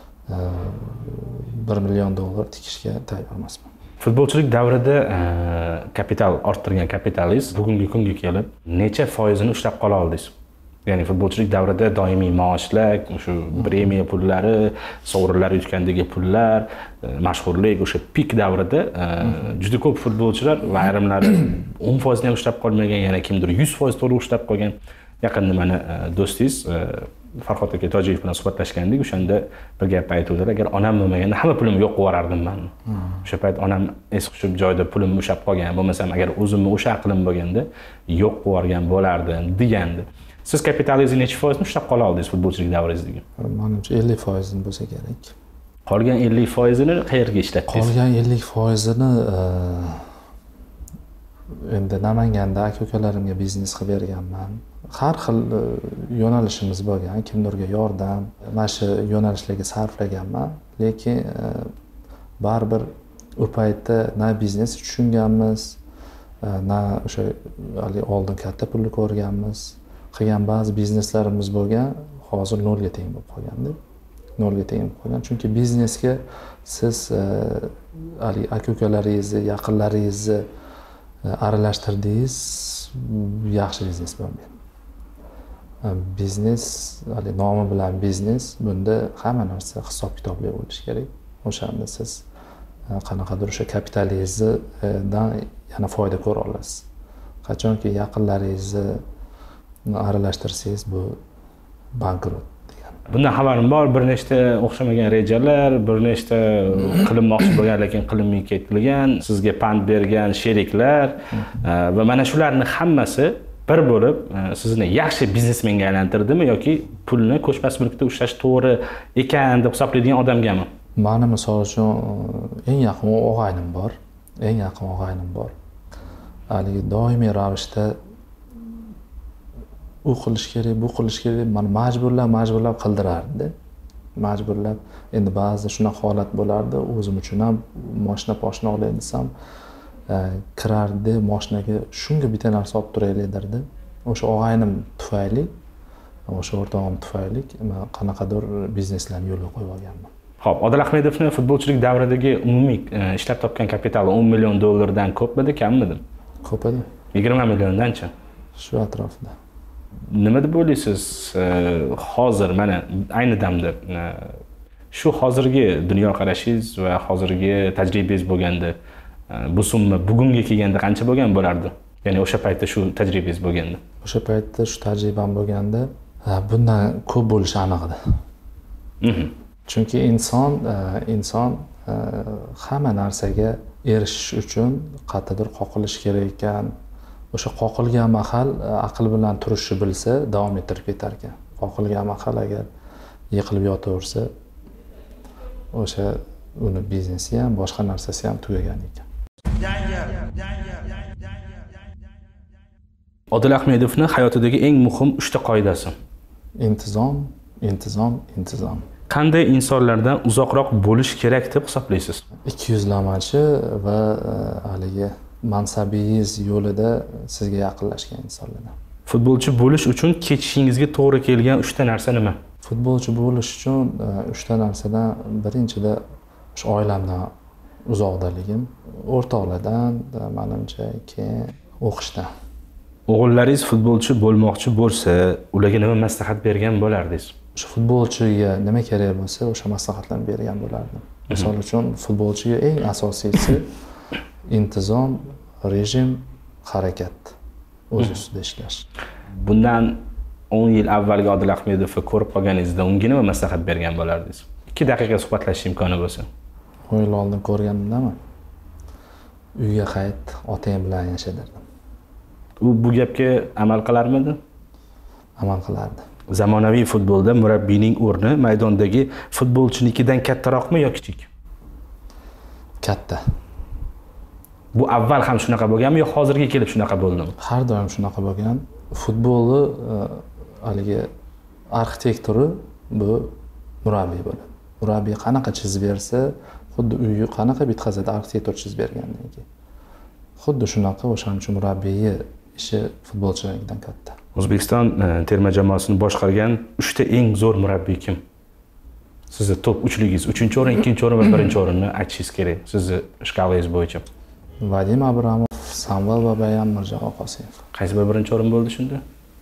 1 million dollar tikishga tayyor emasman. Futbolchilik davrida kapital orttirgan kapitalingiz bugungi kunga kelib necha foizini ushlab qola oldingiz? Ya'ni futbolchilik davrida doimiy maoshlar, shu premiya pullari, sovrinlar yutgandagi pullar, mashhurlik, o'sha pik davrida juda ko'p futbolchilar va ayrimlari 10% ham ushlab qolmagan, yana kimdir 100% to'liq ushlab qolgan. Yaqinda mana do'stingiz Farhod aka Tojiyev bilan suhbatlashgandik. O'shanda bir gap aytuvdilar, agar onam bo'lmaganda hamma pulimni yo'q qilib yuborardim men. O'sha payt onam es hushib joyida pulimni ushlab qolgan, bo'lmasam agar o'zimni o'sha aqlim bo'lganda yo'q qilib yuborgan bo'lardim degandi. Siz kapitalingizni necha foizni ushlab qola oldingiz futbolchilik davringizdagi? Menimcha 50% bo'lsa kerak. Qolgan 50%ni qayerga ishlatdingiz? Qolgan 50%ni endi Namanganda aka-ukalarimga biznes qilib berganman. Har xil yo'nalishimiz bo'lgan, kimlarga yordam, mana shu yo'nalishlarga sarflaganman, lekin baribir u paytda na biznes tushunganmiz, na o'sha oldin katta pulni ko'rganmiz. Qilgan ba'zi bizneslarimiz bo'lgan, hozir nolga teng bo'lib qolganda. Nolga teng bo'lib qolgan. Chunki biznesga siz aka-ukalaringizni, yaqinlaringizni aralashtirdingiz, yaxshi biznes bo'lmaydi. Biznes, nomi bilan biznes, bunda hamma narsa hisob-kitobli bo'lishi kerak. O'shanda siz qanaqadir o'sha kapitalingizdan yana foyda ko'ra olasiz. Qachonki yaqinlaringizni aralashtirsangiz, bu bankrot degan. Bundan xabarim bor, bir nechta o'xshamagan rejalar, bir nechta qilinmoqchi bo'lgan lekin qilinmay ketilgan, sizga pand bergan sheriklar va mana shularning hammasi bir bo'lib sizni yaxshi biznesmenga aylantirdimi yoki pulni ko'chmas mulkda ushlash to'g'ri ekan deb hisoblaydigan odamgami? Meni misol uchun eng yaqin og'aynim bor. Haligi doimiy ravishda u qilish kerak, bu qilish kerak, meni majburlab qildirardi. Majburlab, endi ba'zida shunaqa holat bo'lardi, o'zim uchun ham poshna olay desam, kirardi moshinaga, shunga bitta narsa olib turaylik derdi. O'sha og'aynim tufayli, o'sha o'rtog'im tufayli men qanaqadir bizneslarni yo'lga qo'yib olganman. Xo'p, Odil Ahmedovning futbolchilik davridagi umumiy ishlab topgan kapitali $10 million ko'pmidi, kammidi? Ko'p edi. 20 milliondancha. Shu atrofida. Nima deb o'ylaysiz? Hozir mana ayni damda shu hozirgi dunyo qarashingiz va hozirgi tajribangiz bo'lganda bu summa bugunga kelganda qancha bo'lgan bo'lardi? Ya'ni o'sha paytda shu tajribangiz bo'lganda. O'sha paytda shu tajribam bo'lganda bundan ko'p bo'lishi aniq edi. Chunki inson hamma narsaga erishish uchun qayerdadir qoqilish kerak ekan. O'sha qoqilgan mahal aql bilan turishni bilsa, davom ettirib ketar ekan. Qoqilgan mahal agar yiqilib yotaversa, o'sha uni biznesi ham, boshqa narsasi ham tugagan ekan. Odil Ahmedovning hayotidagi eng muhim 3 ta qoidasi. Intizom. Qanday insonlardan uzoqroq bo'lish kerak deb hisoblaysiz? 200lamachi va haligi mansabingiz yo'lida sizga yaqinlashgan insonlardan. Futbolchi bo'lish uchun kechishingizga to'g'ri kelgan 3 ta narsa nima? Futbolchi bo'lish uchun 3 ta narsadan birinchida o'sha oilamdan uzoqdaligim, o'rtoqlardan, menimcha, keyin o'qishdan. O'g'illaringiz futbolchi bo'lmoqchi bo'lsa, ularga nima maslahat bergan bo'lardingiz? O'sha futbolchiga nima kerak bo'lsa, o'sha maslahatlarni bergan bo'lardim. Misol uchun futbolchiga eng asosiysi intizom, rejim, harakat, o'z ustida ishlash. Bundan 10 yil avvalgi Odil Ahmedovni ko'rib qolganingizda unga nima maslahat bergan bo'lardingiz? 2 daqiqa suhbatlashish imkoni bo'lsa. 10 yil oldin ko'rganimdaman. Uyga qayt, otang bilan yasha derdim. U bu gapga amal qilarmidi? Amal qilardi. Zamonaviy futbolda murabbiyning o'rni maydondagi futbolchinikidan kattaroqmi yo kichik? Katta. Bu avval ham shunaqa bo'lganmi yo hozirga kelib shunaqa bo'ldimi? Har doim shunaqa bo'lgan. Futbolni haligi arxitektori bu murabbiy bo'ladi. Murabbiy qanaqa chizib bersa, xuddi uyni qanaqa bitqazadi arxitektor chizib bergandan keyin. Xuddi shunaqa o'shaning uchun murabbiyni ishi futbolchilardan katta. O'zbekiston terma jamoasini boshqargan 3 ta eng zo'r murabbiy kim? Sizni top 3ligingiz, 3-o'rin, 2-o'rin va 1-o'rinni aytishingiz kerak. Sizni shkalangiz bo'yicha. Vadim Abramov, Samvel Babayan, Mirjalol Qosimov. Qaysi bir 1-o'rin bo'ldi shunda?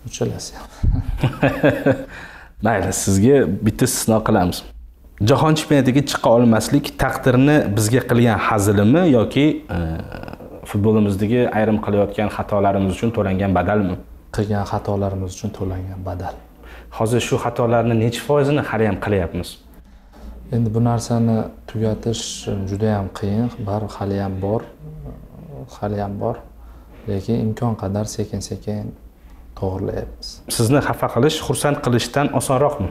uchalasi ham. Mayli, sizga bitta istisno qilamiz. Jahon chempionatiga chiqa olmaslik taqdirni bizga qilgan hazilimi yoki futbolimizdagi ayrim qilayotgan xatolarimiz uchun to'langan badalmi? Qilgan xatolarimiz uchun to'langan badal. Hozir shu xatolarni necha foizini hali ham qilyapmiz? Endi bu narsani tugatish juda ham qiyin, baribir hali ham bor. Lekin imkon qadar sekin-sekin to'g'rilayapmiz. Sizni xafa qilish xursand qilishdan osonroqmi?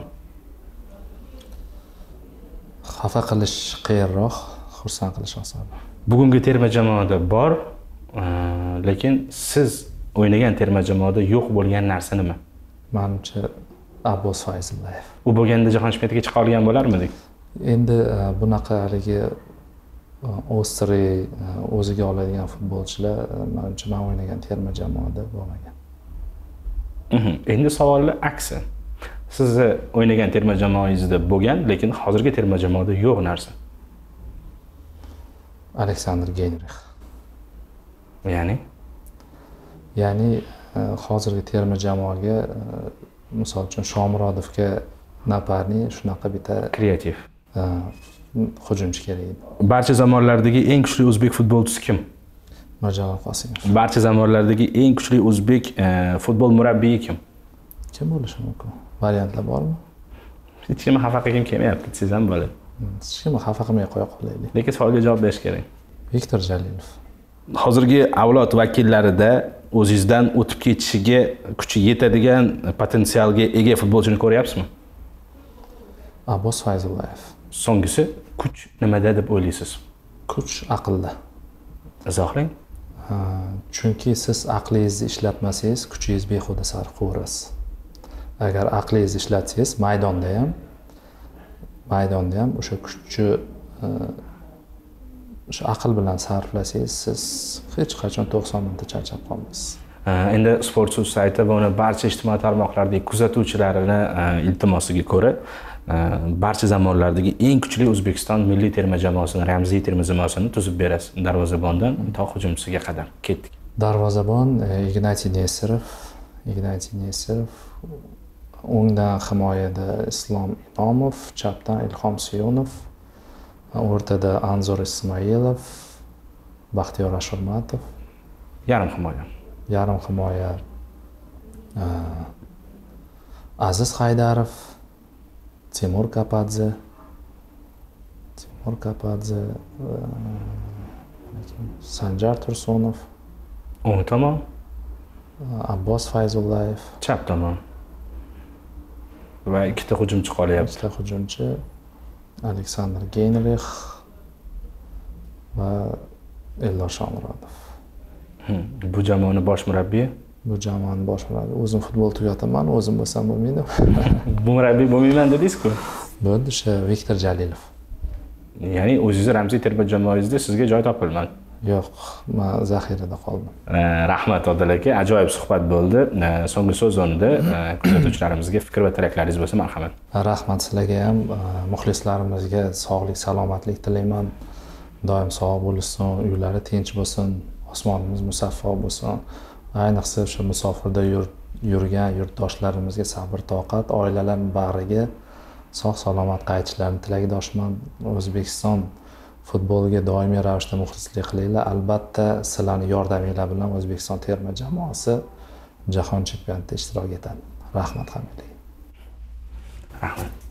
Xafa qilish qiyinroq, xursand qilish osonroq. Bugungi terma jamoada bor, lekin siz o'ynagan terma jamoada yo'q bo'lgan narsa nima? Menimcha Abbos Fayzullayev. U bo'lganda jahon chempionatiga chiqa olgan bo'larmidik? Endi bunaqa haligi Ostri o'ziga oladigan futbolchilar menimcha men o'ynagan terma jamoada bo'lmagan. Endi savollar aksi. Sizni o'ynagan terma jamoangizda bo'lgan, lekin hozirgi terma jamoada yo'q narsa. Aleksandr Geynrix. Ya'ni hozirgi terma jamoaga misol uchun Shomurodovga naparni shunaqa bitta kreativ hujumchi kerak edi. Barcha zamonlardagi eng kuchli o'zbek futbolchisi kim? Mirjalol Qosimov. Barcha zamonlardagi eng kuchli o'zbek futbol murabbiyi kim? Kim bo'lishi mumkin? Variantlar bormi? Hech kimni xafa qilgim kelmayapti, siz ham bo'ladi. Hech kimni xafa qilmay qo'ya qolaylik. Lekin savolga javob berish kerak. Viktor Jalilov. Hozirgi avlod vakillarida o'zingizdan o'tib ketishiga kuchi yetadigan potensialga ega futbolchini ko'ryapsizmi? Abbos Fayzullayev. So'nggisi kuch nimada deb o'ylaysiz? Kuch aqlda. Izohlang. Chunki siz aqlingizni ishlatmasangiz, kuchingiz behuda sarf qilaverasiz. Agar aqlingizni ishlatsangiz, maydonda ham o'sha kuchni o'sha aql bilan sarflasangiz, siz hech qachon 90 minutda charchab qolmaysiz. Endi Sportso'z sayti va uni barcha ijtimoiy tarmoqlardagi kuzatuvchilarini iltimosiga ko'ra barcha zamonlardagi eng kuchli O'zbekiston milliy terma jamoasini, ramziy terma jamoasini tuzib berasiz. Darvozabondan to hujumchisiga qadar ketdik. Darvozabon Ignatiy Nesterov, o'ngdan himoyada Islom Inomov, chapdan Ilhom Suyunov, o'rtada Anzur Ismoilov, Baxtiyor Ashurmatov, yarim himoya Aziz Haydarov, Timur Kapadze, Sanjar Tursunov, o'ng tomon Abbos Fayzullayev, chap tomon va ikkita hujumchi qolyapti. Ikkita hujumchi Aleksandr Geynrix va Eldor Shomurodov. Bu jamoani bosh murabbiyi? Bu jamoani bosh murabbiyi. O'zim futbol tugataman, o'zim bo'lsam bo'lmaydi. Bu murabbiy bo'lmayman dedingiz-ku. Bo'ldi, o'sha Viktor Jalilov. Ya'ni o'zingiz ramziy terma jamoangizda sizga joy topilmadi. Yo'q, men zaxirada qoldim. Rahmat Odil aka, ajoyib suhbat bo'ldi. So'nggi so'z o'rnida kuzatuvchilarimizga fikr va tilaklaringiz bo'lsa marhamat. Rahmat sizlarga ham, muxlislarimizga sog'lik, salomatlik tilayman. Doim sog' bo'lsin, uylari tinch bo'lsin, osmonimiz musaffo bo'lsin. Ayniqsa o'sha musofirda yurgan yurtdoshlarimizga sabr, toqat, oilalarning bag'riga sog' salomat qaytishlarini tilakdoshman. O'zbekiston futboliga doimiy ravishda muxlislik qilinglar. Albatta, sizlarning yordaminglar bilan O'zbekiston terma jamoasi jahon chempionatida ishtirok etadi. Rahmat hammaga. Rahmat.